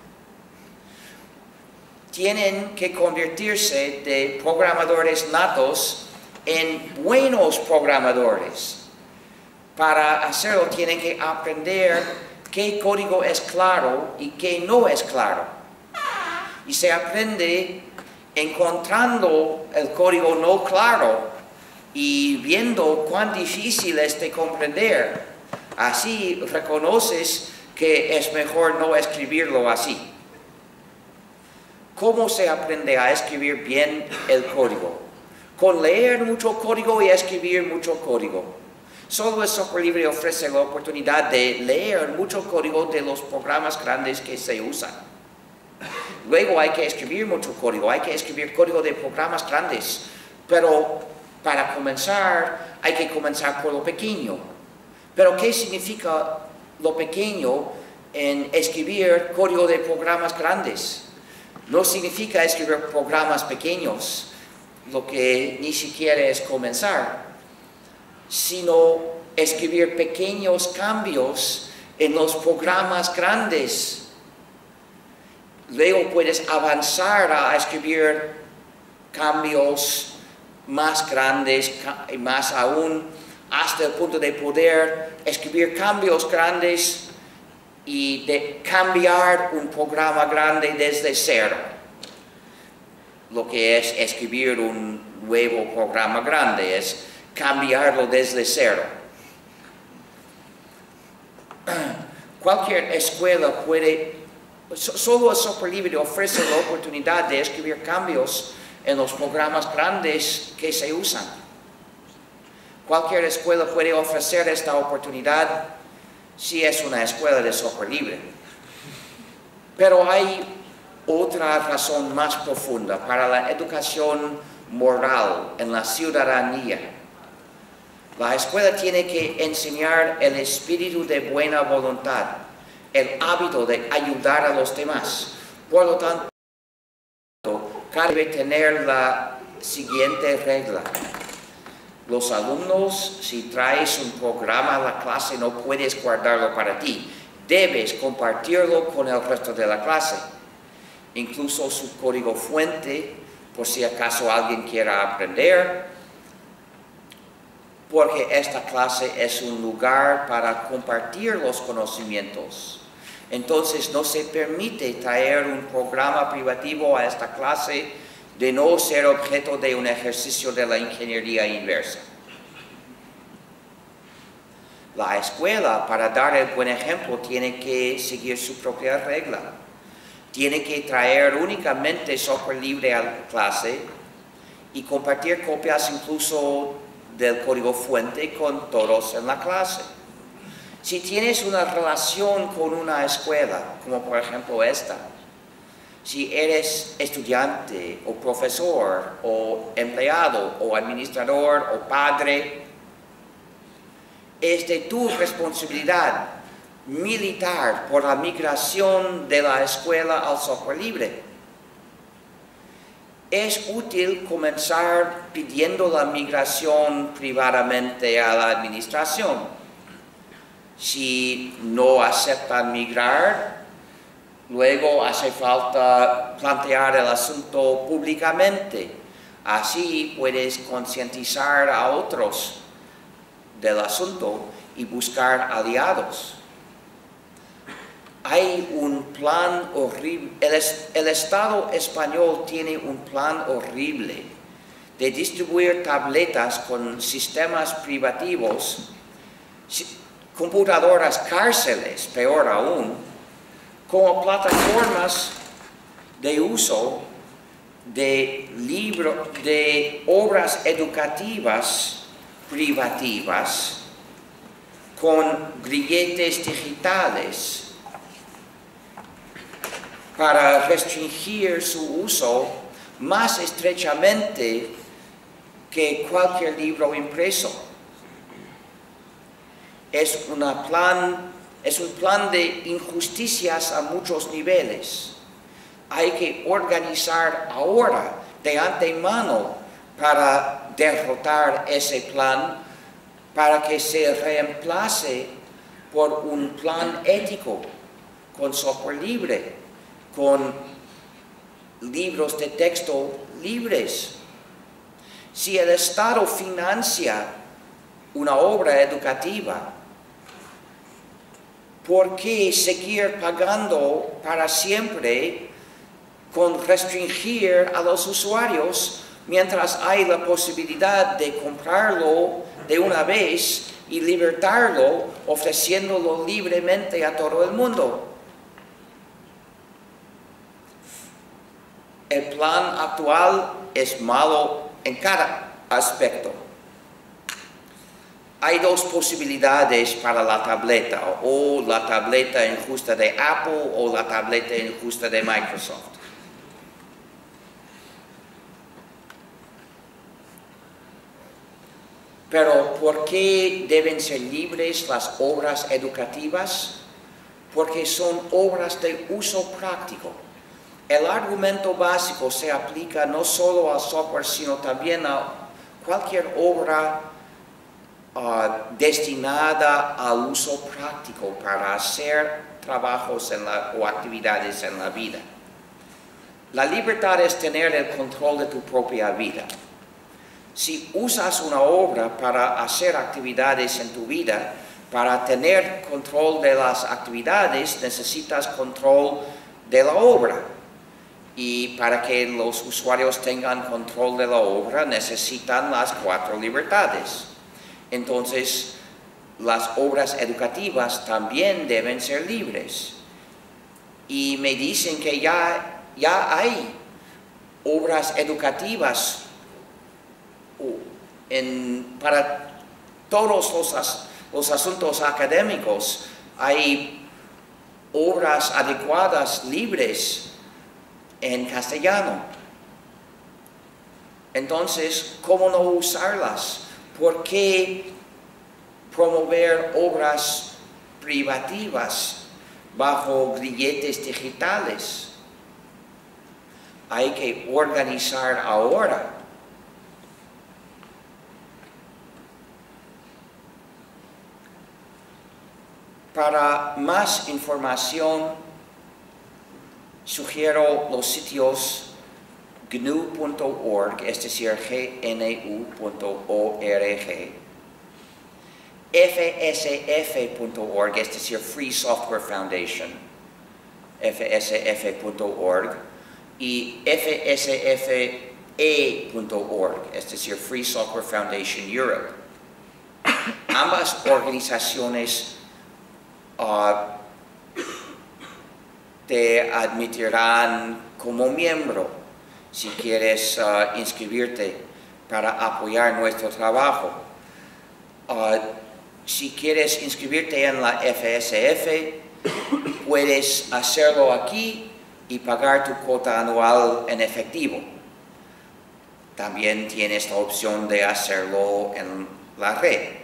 Tienen que convertirse de programadores natos en buenos programadores. Para hacerlo tienen que aprender qué código es claro y qué no es claro. Y se aprende encontrando el código no claro y viendo cuán difícil es de comprender. Así reconoces que es mejor no escribirlo así. ¿Cómo se aprende a escribir bien el código? Con leer mucho código y escribir mucho código. Solo el software libre ofrece la oportunidad de leer mucho código de los programas grandes que se usan. Luego hay que escribir mucho código, hay que escribir código de programas grandes. Pero para comenzar, hay que comenzar por lo pequeño. Pero ¿qué significa lo pequeño en escribir código de programas grandes? No significa escribir programas pequeños, lo que ni siquiera es comenzar, sino escribir pequeños cambios en los programas grandes. Luego puedes avanzar a escribir cambios más grandes, más aún, hasta el punto de poder escribir cambios grandes y de cambiar un programa grande desde cero. Lo que es escribir un nuevo programa grande es cambiarlo desde cero. Cualquier escuela puede, solo el software libre ofrece la oportunidad de escribir cambios en los programas grandes que se usan. Cualquier escuela puede ofrecer esta oportunidad si es una escuela de software libre. Pero hay otra razón más profunda para la educación moral en la ciudadanía. La escuela tiene que enseñar el espíritu de buena voluntad, el hábito de ayudar a los demás. Por lo tanto, debe tener la siguiente regla. Los alumnos, si traes un programa a la clase, no puedes guardarlo para ti. Debes compartirlo con el resto de la clase. Incluso su código fuente, por si acaso alguien quiera aprender. Porque esta clase es un lugar para compartir los conocimientos. Entonces no se permite traer un programa privativo a esta clase de no ser objeto de un ejercicio de la ingeniería inversa. La escuela, para dar el buen ejemplo, tiene que seguir su propia regla. Tiene que traer únicamente software libre a la clase y compartir copias incluso del código fuente con todos en la clase. Si tienes una relación con una escuela, como por ejemplo esta, si eres estudiante o profesor o empleado o administrador o padre, es de tu responsabilidad militar por la migración de la escuela al software libre. Es útil comenzar pidiendo la migración privadamente a la administración. Si no aceptan migrar, luego hace falta plantear el asunto públicamente. Así puedes concientizar a otros del asunto y buscar aliados. Hay un plan horrible, el, el Estado español tiene un plan horrible de distribuir tabletas con sistemas privativos, computadoras cárceles, peor aún, como plataformas de uso de libros, de obras educativas privativas con grilletes digitales para restringir su uso más estrechamente que cualquier libro impreso. Es, una plan, es un plan de injusticias a muchos niveles. Hay que organizar ahora, de antemano, para derrotar ese plan, para que se reemplace por un plan ético, con software libre, con libros de texto libres. Si el Estado financia una obra educativa, ¿por qué seguir pagando para siempre con restringir a los usuarios mientras hay la posibilidad de comprarlo de una vez y libertarlo ofreciéndolo libremente a todo el mundo? El plan actual es malo en cada aspecto. Hay dos posibilidades para la tableta, o la tableta injusta de Apple o la tableta injusta de Microsoft. Pero ¿por qué deben ser libres las obras educativas? Porque son obras de uso práctico. El argumento básico se aplica no solo al software, sino también a cualquier obra uh, destinada al uso práctico para hacer trabajos en la, o actividades en la vida. La libertad es tener el control de tu propia vida. Si usas una obra para hacer actividades en tu vida, para tener control de las actividades, necesitas control de la obra. Y para que los usuarios tengan control de la obra, necesitan las cuatro libertades. Entonces, las obras educativas también deben ser libres. Y me dicen que ya, ya hay obras educativas En, para todos los, as, los asuntos académicos. Hay obras adecuadas, libres, en castellano. Entonces, ¿cómo no usarlas? ¿Por qué promover obras privativas bajo grilletes digitales? Hay que organizar ahora. Para más información, sugiero los sitios G N U punto org, es decir, G N U punto org, F S F punto org, es decir, Free Software Foundation, F S F punto org, y F S F E punto org, es decir, Free Software Foundation Europe. Ambas organizaciones Uh, te admitirán como miembro si quieres uh, inscribirte para apoyar nuestro trabajo. Uh, si quieres inscribirte en la F S F, puedes hacerlo aquí y pagar tu cuota anual en efectivo. También tienes la opción de hacerlo en la red.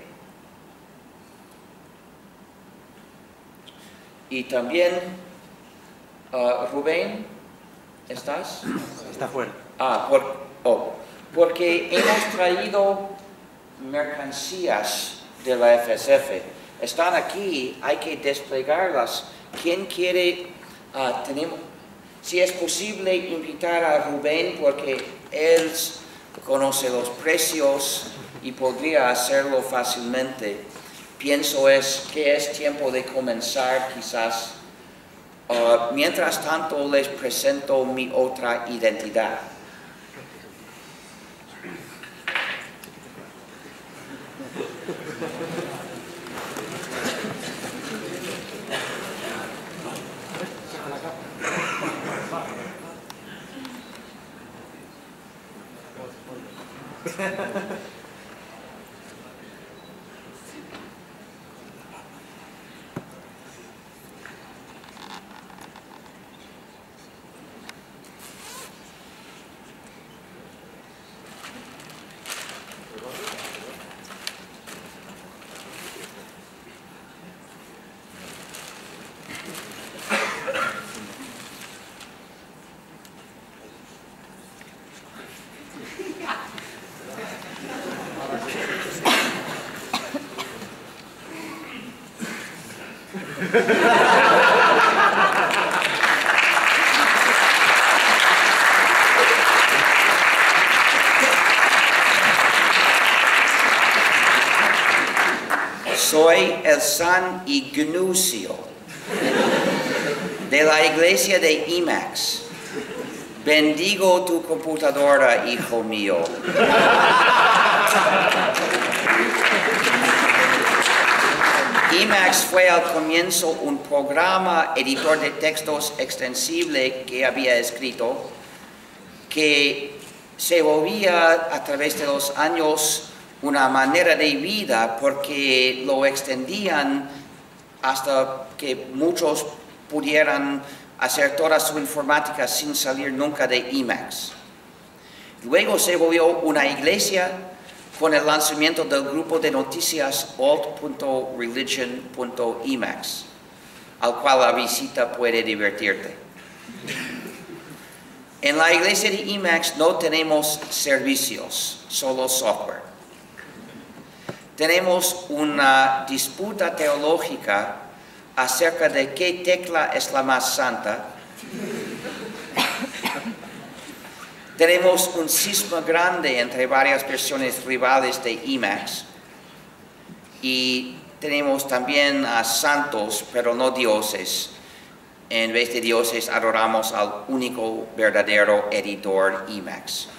Y también, uh, Rubén, ¿estás? Está fuera. Ah, por, oh, porque hemos traído mercancías de la F S F. Están aquí, hay que desplegarlas. ¿Quién quiere? Uh, tenemos, si es posible, invitar a Rubén, porque él conoce los precios y podría hacerlo fácilmente. Pienso es que es tiempo de comenzar quizás. Uh, mientras tanto les presento mi otra identidad. Soy el San Ignacio de la iglesia de Emacs. Bendigo tu computadora, hijo mío. Emacs fue al comienzo un programa editor de textos extensible que había escrito, que se volvía a través de los años una manera de vida porque lo extendían hasta que muchos pudieran hacer toda su informática sin salir nunca de Emacs. Luego se volvió una iglesia con el lanzamiento del grupo de noticias alt punto religion punto emacs, al cual la visita puede divertirte. En la iglesia de Emacs no tenemos servicios, solo software. Tenemos una disputa teológica acerca de qué tecla es la más santa. Tenemos un cisma grande entre varias versiones rivales de Emacs. Y tenemos también a santos, pero no dioses. En vez de dioses adoramos al único verdadero editor Emacs.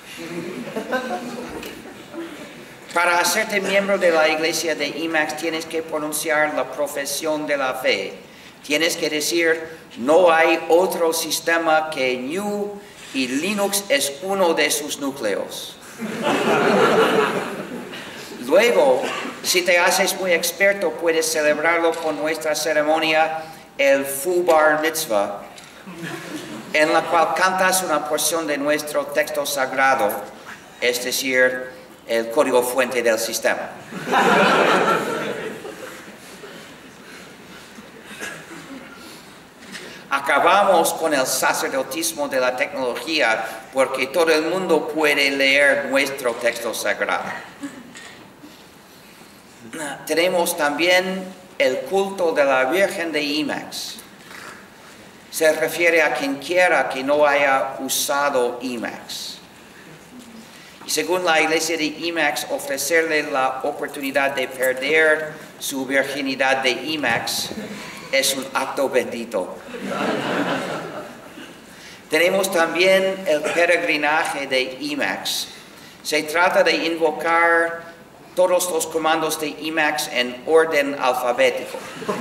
Para hacerte miembro de la iglesia de Emacs tienes que pronunciar la profesión de la fe. Tienes que decir, no hay otro sistema que G N U y Linux es uno de sus núcleos. Luego, si te haces muy experto, puedes celebrarlo con nuestra ceremonia, el Fu Bar Mitzvah, en la cual cantas una porción de nuestro texto sagrado, es decir, el código fuente del sistema. Acabamos con el sacerdotismo de la tecnología porque todo el mundo puede leer nuestro texto sagrado. Tenemos también el culto de la Virgen de Emacs. Se refiere a quien quiera que no haya usado Emacs. Y según la iglesia de Emacs, ofrecerle la oportunidad de perder su virginidad de Emacs es un acto bendito. Tenemos también el peregrinaje de Emacs. Se trata de invocar todos los comandos de Emacs en orden alfabético.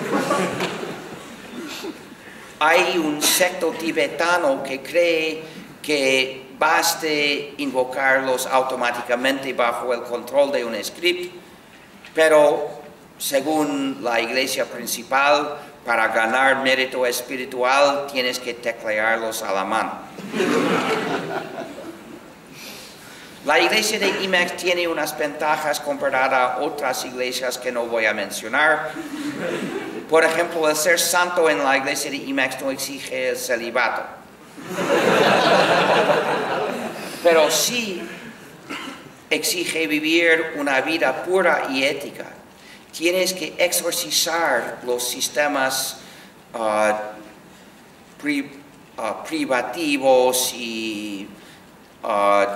Hay un secto tibetano que cree que baste invocarlos automáticamente bajo el control de un script, pero según la iglesia principal, para ganar mérito espiritual tienes que teclearlos a la mano. La iglesia de Emacs tiene unas ventajas comparada a otras iglesias que no voy a mencionar. Por ejemplo, el ser santo en la iglesia de Emacs no exige el celibato. Pero sí exige vivir una vida pura y ética. Tienes que exorcizar los sistemas uh, pri, uh, privativos y, uh,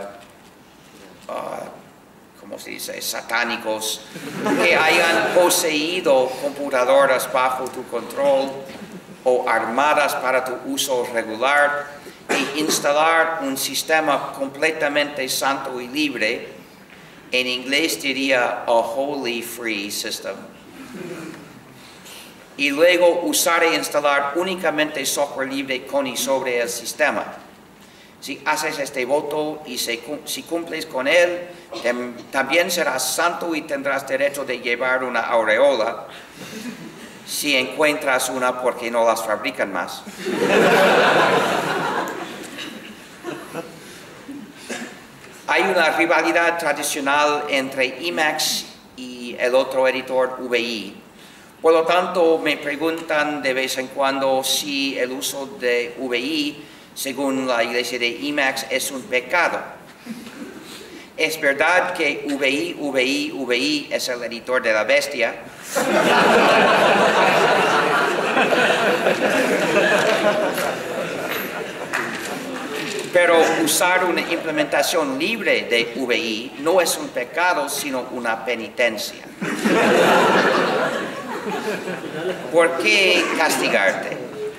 uh, ¿cómo se dice?, satánicos que hayan poseído computadoras bajo tu control o armadas para tu uso regular, e instalar un sistema completamente santo y libre. En inglés diría a wholly free system. Y luego usar e instalar únicamente software libre con y sobre el sistema. Si haces este voto y se, si cumples con él, también serás santo y tendrás derecho de llevar una aureola, si encuentras una porque no las fabrican más. Hay una rivalidad tradicional entre Emacs y el otro editor V I. Por lo tanto, me preguntan de vez en cuando si el uso de V I, según la iglesia de Emacs, es un pecado. Es verdad que V I, V I, V I es el editor de la bestia. Pero usar una implementación libre de V I no es un pecado, sino una penitencia. ¿Por qué castigarte?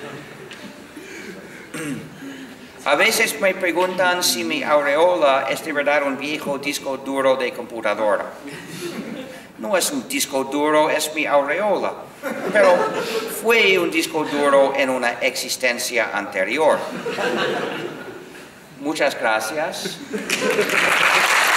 A veces me preguntan si mi aureola es de verdad un viejo disco duro de computadora. No es un disco duro, es mi aureola. Pero fue un disco duro en una existencia anterior. Muchas gracias.